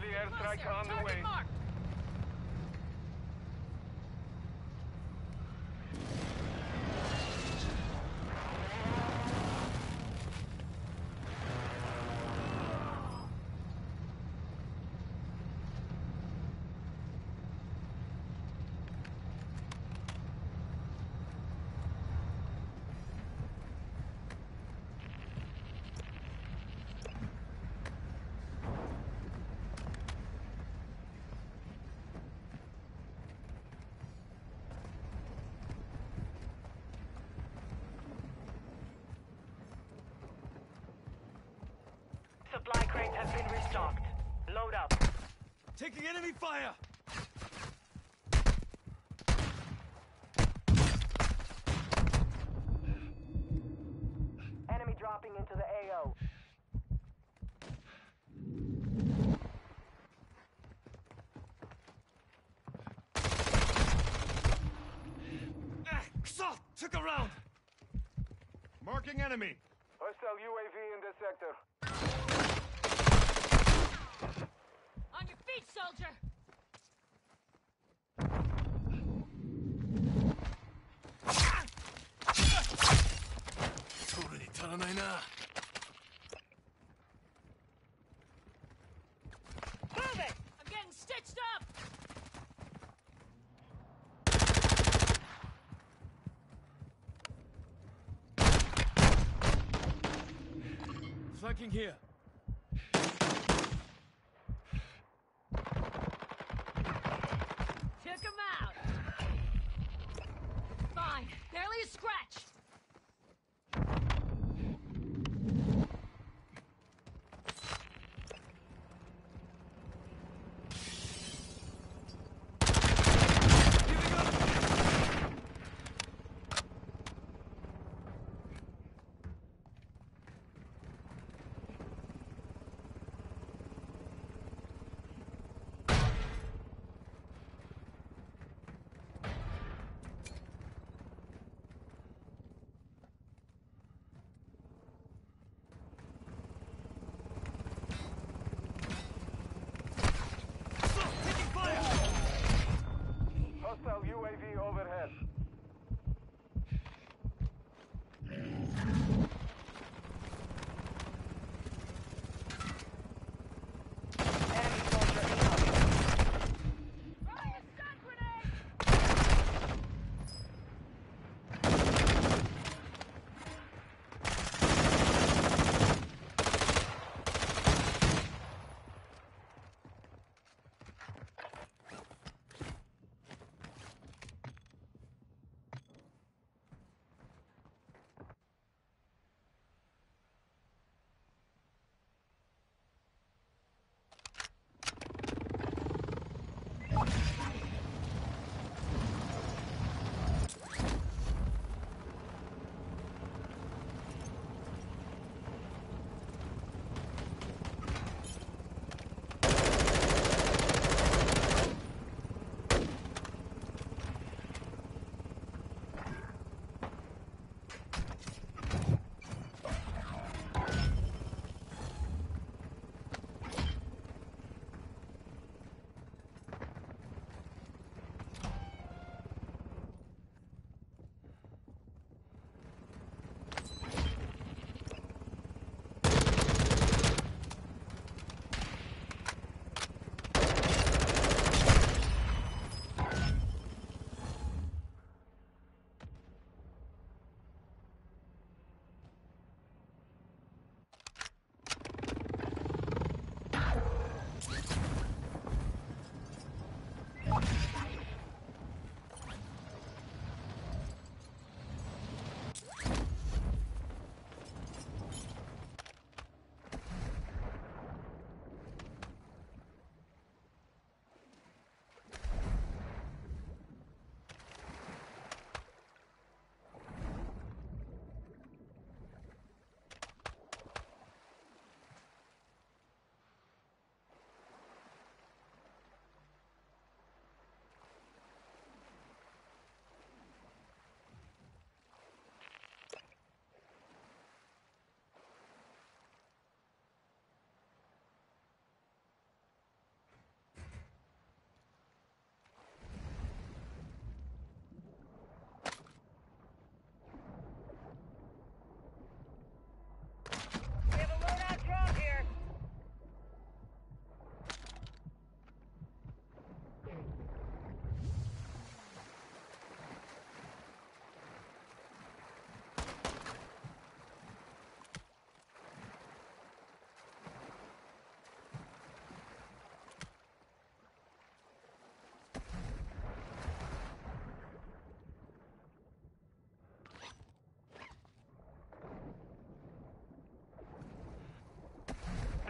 Friendly airstrike Closer. on the Target way. marked. Supply crates have been restocked. Load up. Taking enemy fire! Enemy dropping into the A O. Ah, Xot! Took a round! Marking enemy! Hostile U A V in this sector. On your feet, soldier. 도른이 달아나이나! Move it! I'm getting stitched up! Flanking here. Took him out. Fine. Barely a scratch.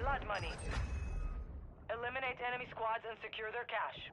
blood money. Eliminate enemy squads and secure their cash.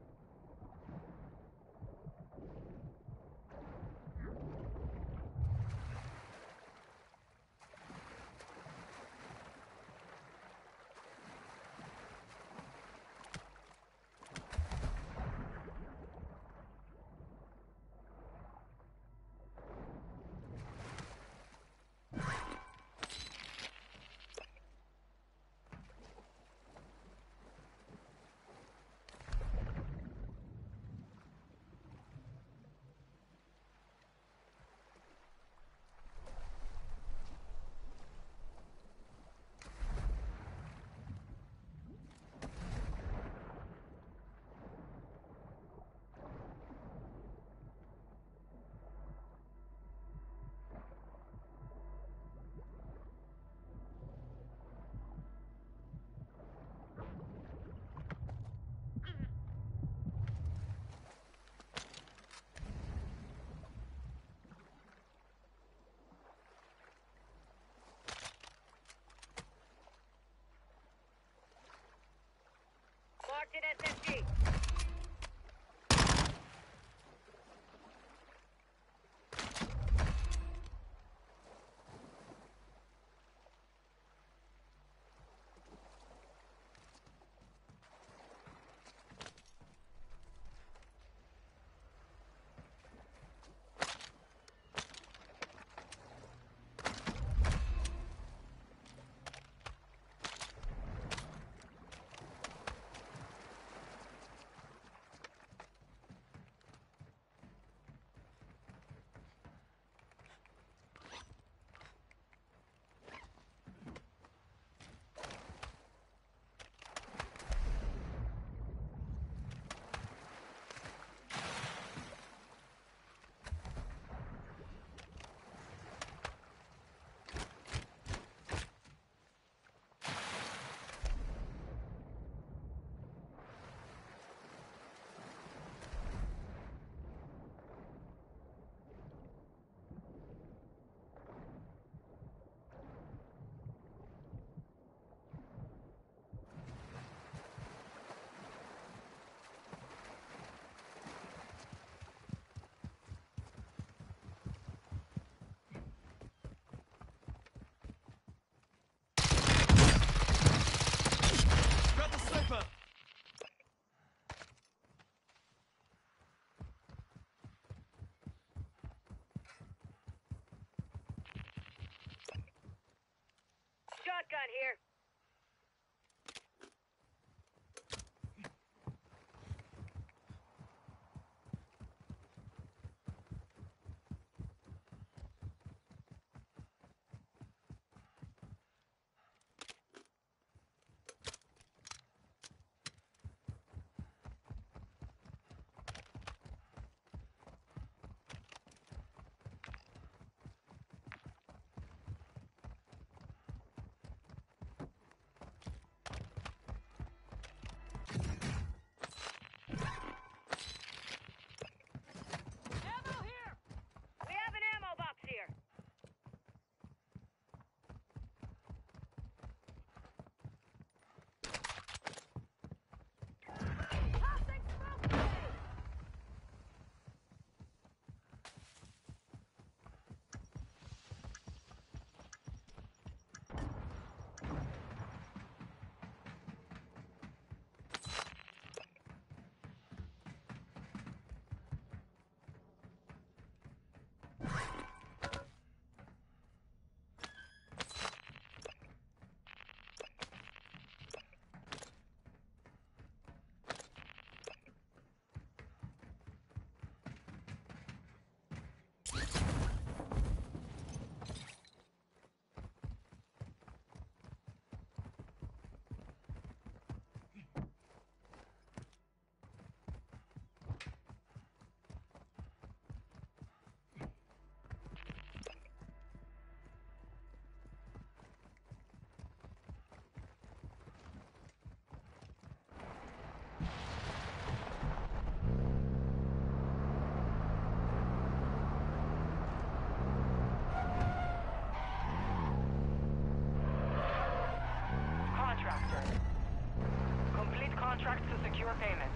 Marked an S M G. Got the sniper! Shotgun here. secure payment.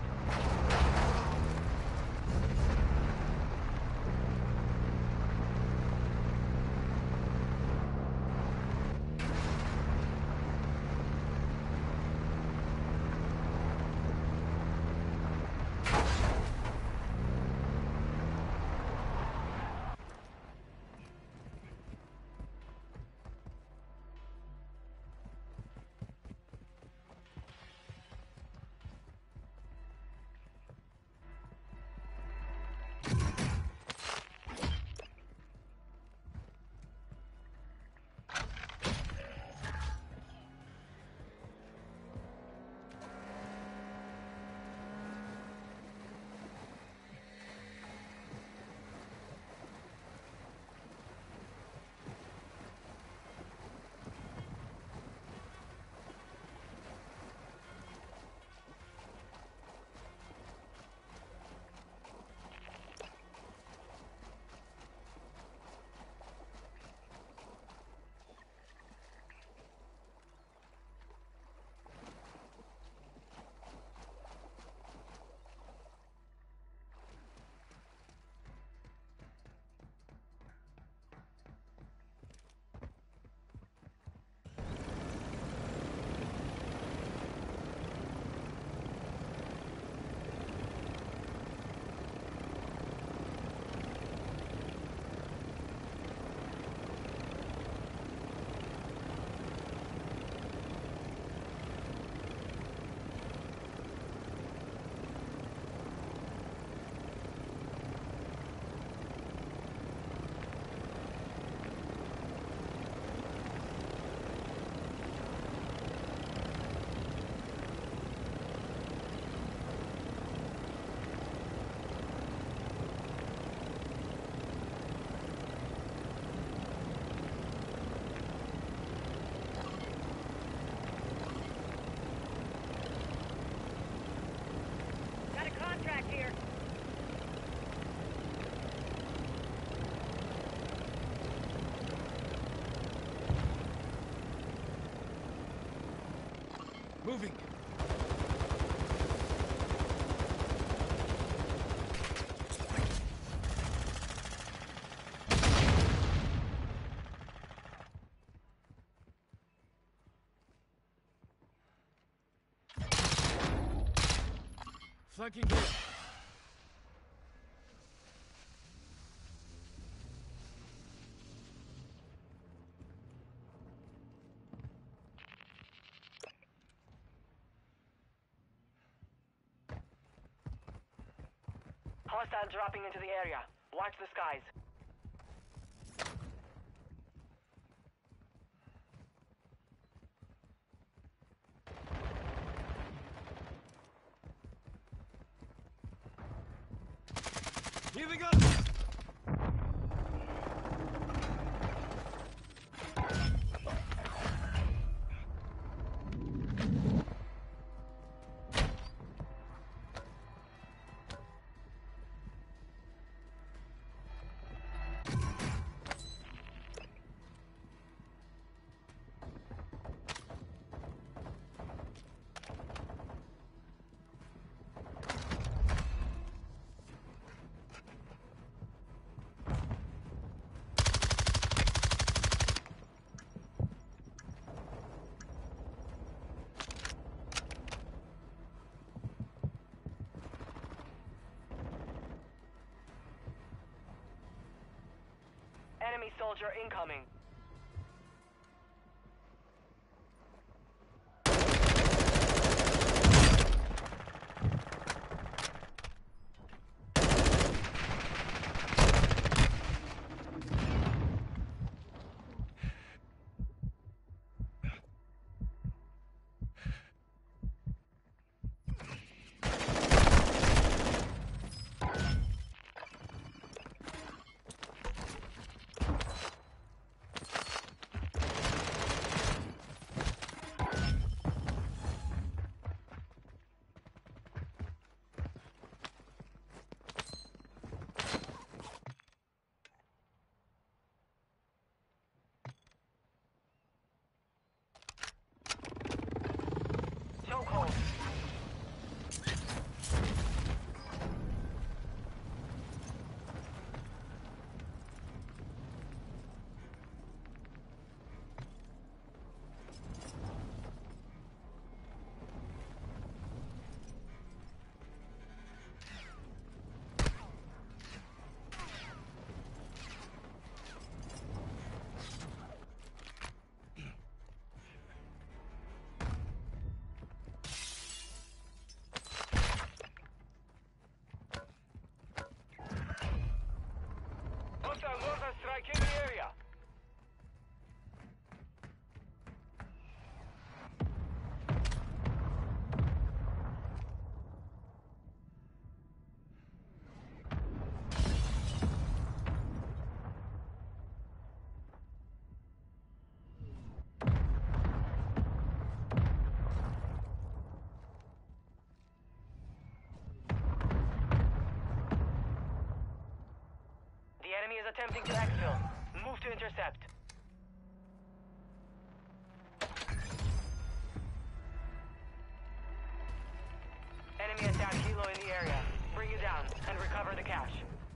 Moving. Flanking here. Hostile dropping into the area. Watch the skies. Here we go! Enemy soldier incoming. Hostile Northern strike in the area. The enemy is attempting to exfil. Move to intercept. Enemy attack helo in the area. Bring it down and recover the cache.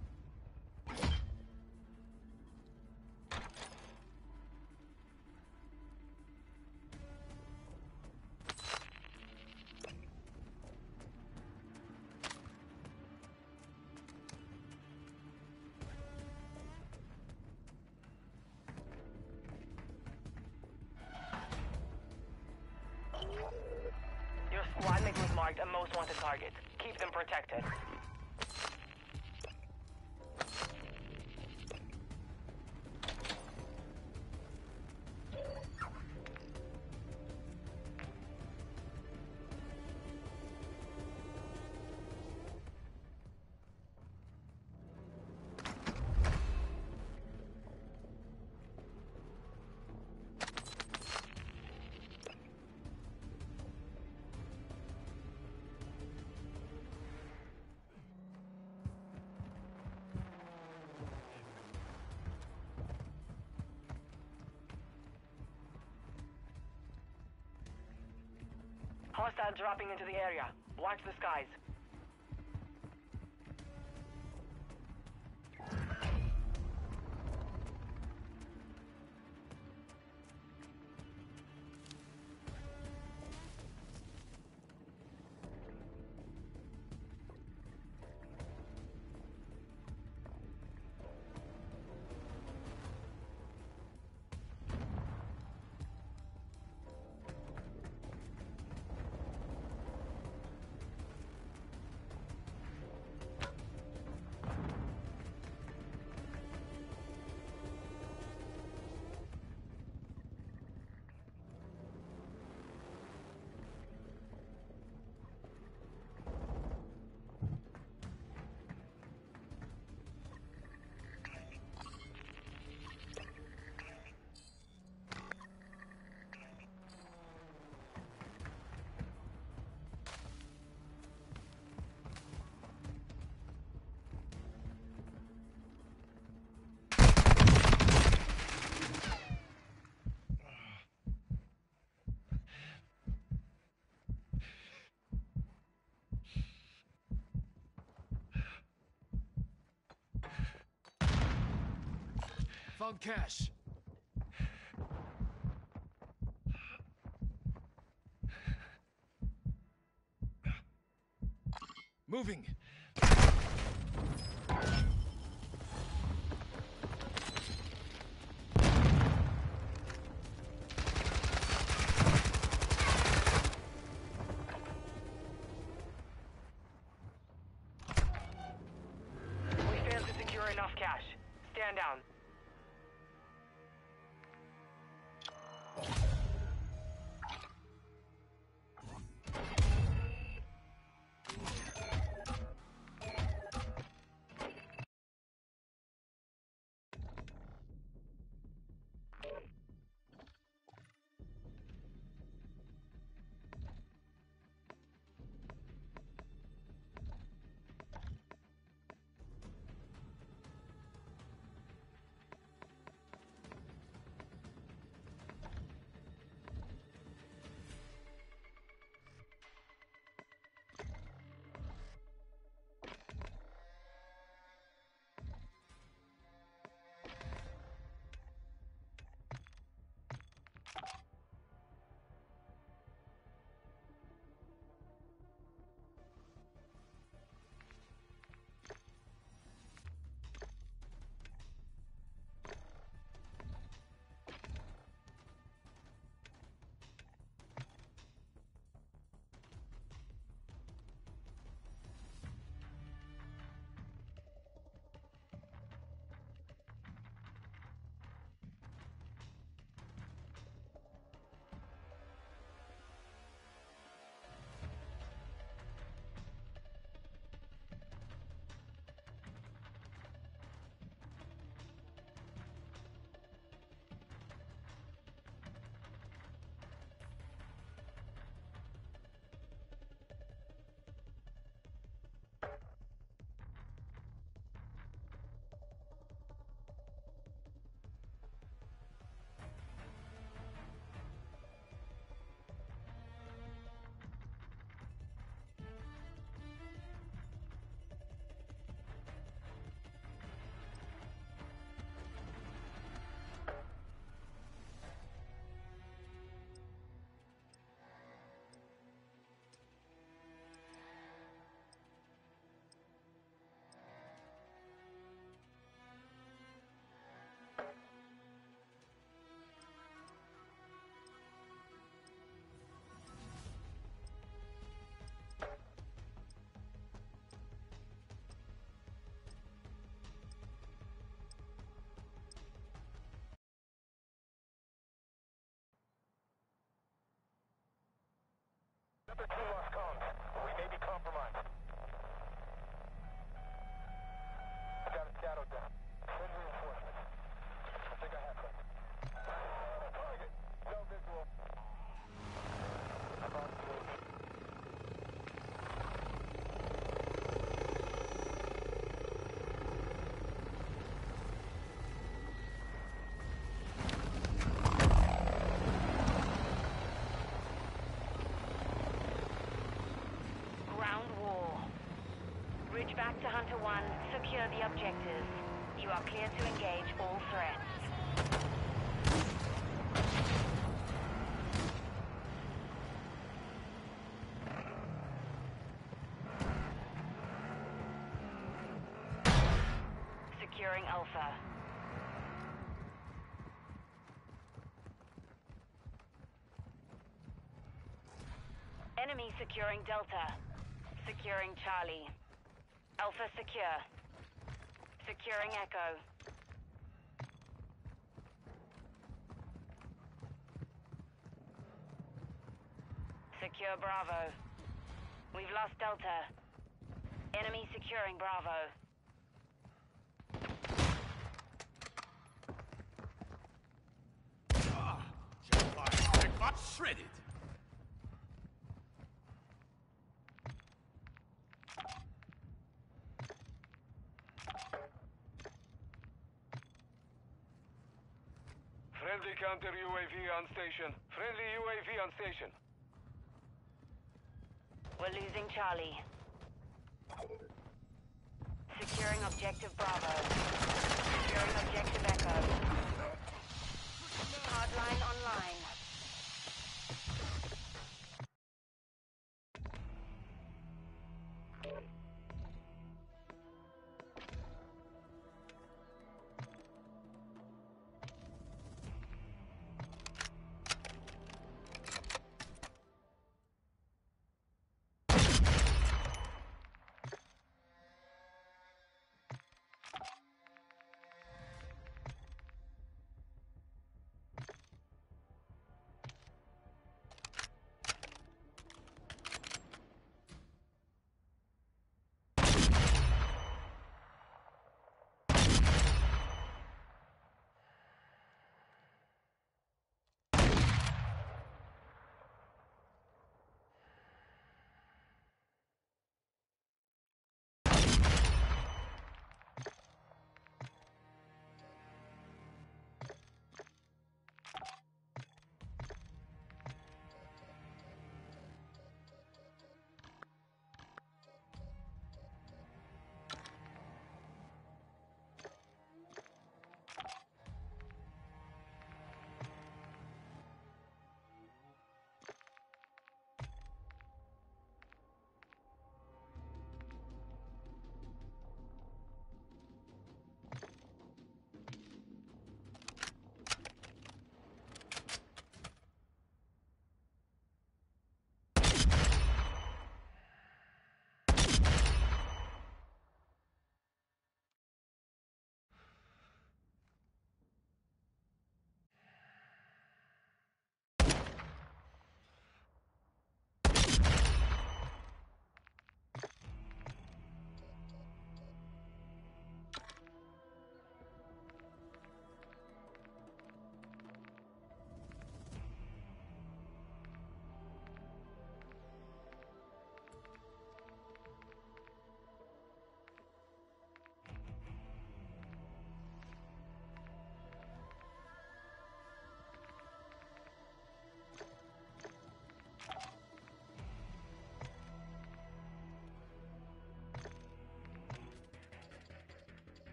Your squad mate was marked a most wanted target. Keep them protected. Hostile dropping into the area. Watch the skies. Found cash. Moving. We failed to secure enough cash. Stand down. Back to Hunter one. Secure the objectives. You are clear to engage all threats. Securing Alpha. Enemy securing Delta. Securing Charlie. Alpha secure. Securing Echo. Secure Bravo. We've lost Delta. Enemy securing Bravo. Ah, check fire. Check fire. Shredded. Friendly counter U A V on station. Friendly U A V on station. We're losing Charlie. Securing objective Bravo. Securing objective Echo. Hardline online.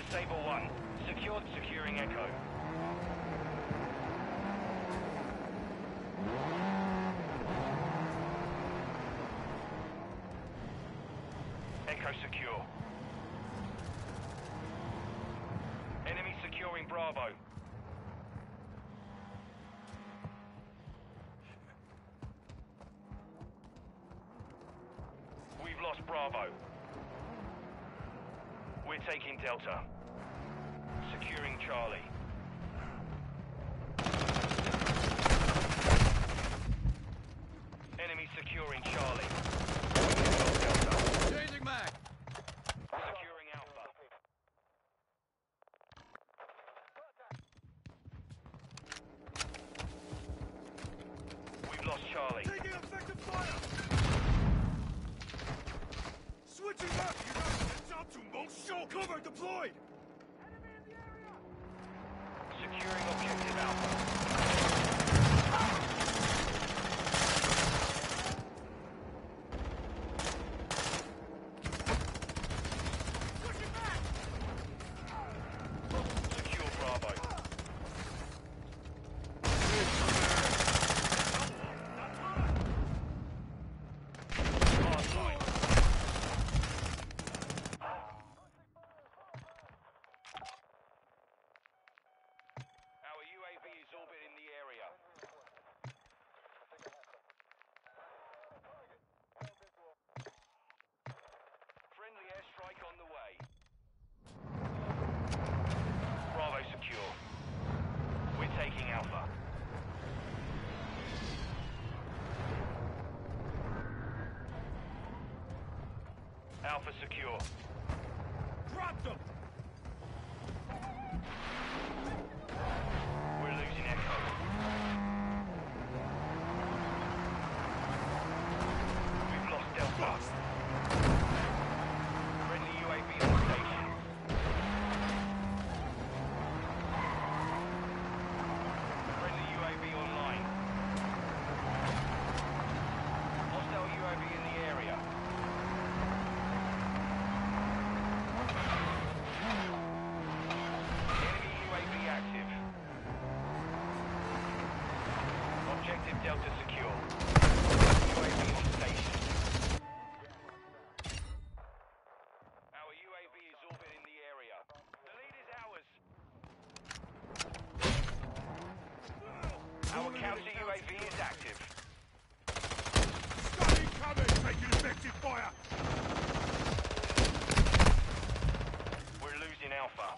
Sabre one. Secured, securing Echo. Echo secure. Enemy securing Bravo. We've lost Bravo. We're taking Delta. Securing Charlie. Enemy securing Charlie. Delta. Changing mag. Securing Alpha. We've lost Charlie. Taking effective fire. Switching back. You got it's out to Mosho. Cover deployed. Securing objective Alpha. Pushing back. Secure Bravo. Hard line. Our U A V is orbiting the area. Friendly airstrike on the way. Bravo secure. We're taking Alpha. Alpha secure. Drop them. We're losing Echo. We've lost Delta. Friendly U A V on station. Friendly U A V online. Hostile U A V in the area. Enemy U A V active. Objective Delta secure. U A V on station. Our U A V is orbiting the area. The lead is ours. Our counter U A V is active. Stop incoming. Taking effective fire. We're losing Alpha.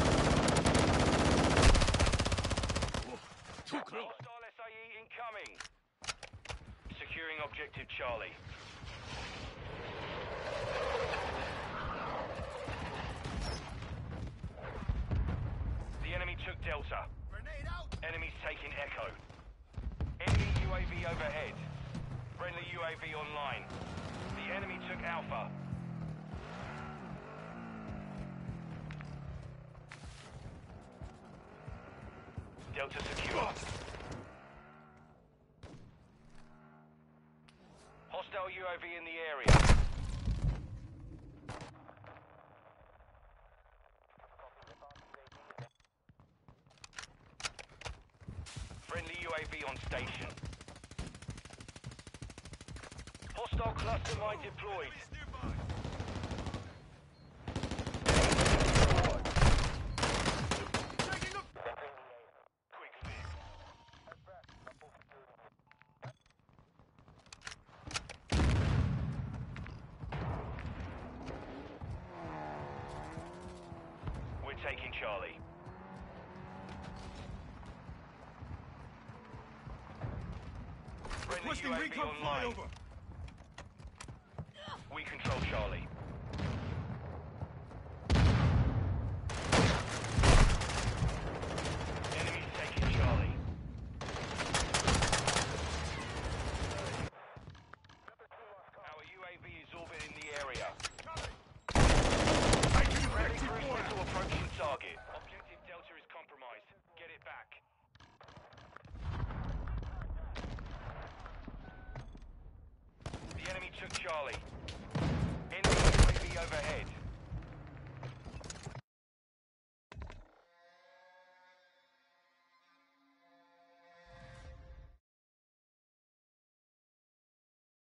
Too close. Hostile S A E incoming. Securing objective Charlie. The enemy took Delta. Grenade out. Enemy's taking Echo. Enemy U A V overhead. Friendly U A V online. The enemy took Alpha. Delta secure. Hostile U A V in the area. Friendly U A V on station. Hostile cluster mine deployed. Nearby. Taking a Quick fix. We're taking Charlie. Friendly requesting U A V recon online. flyover. We control Charlie. Enemy's taking Charlie. Our U A V is orbiting the area. Taking Friendly effective cruise fire. missile approaching target. Objective Delta is compromised. Get it back. The enemy took Charlie.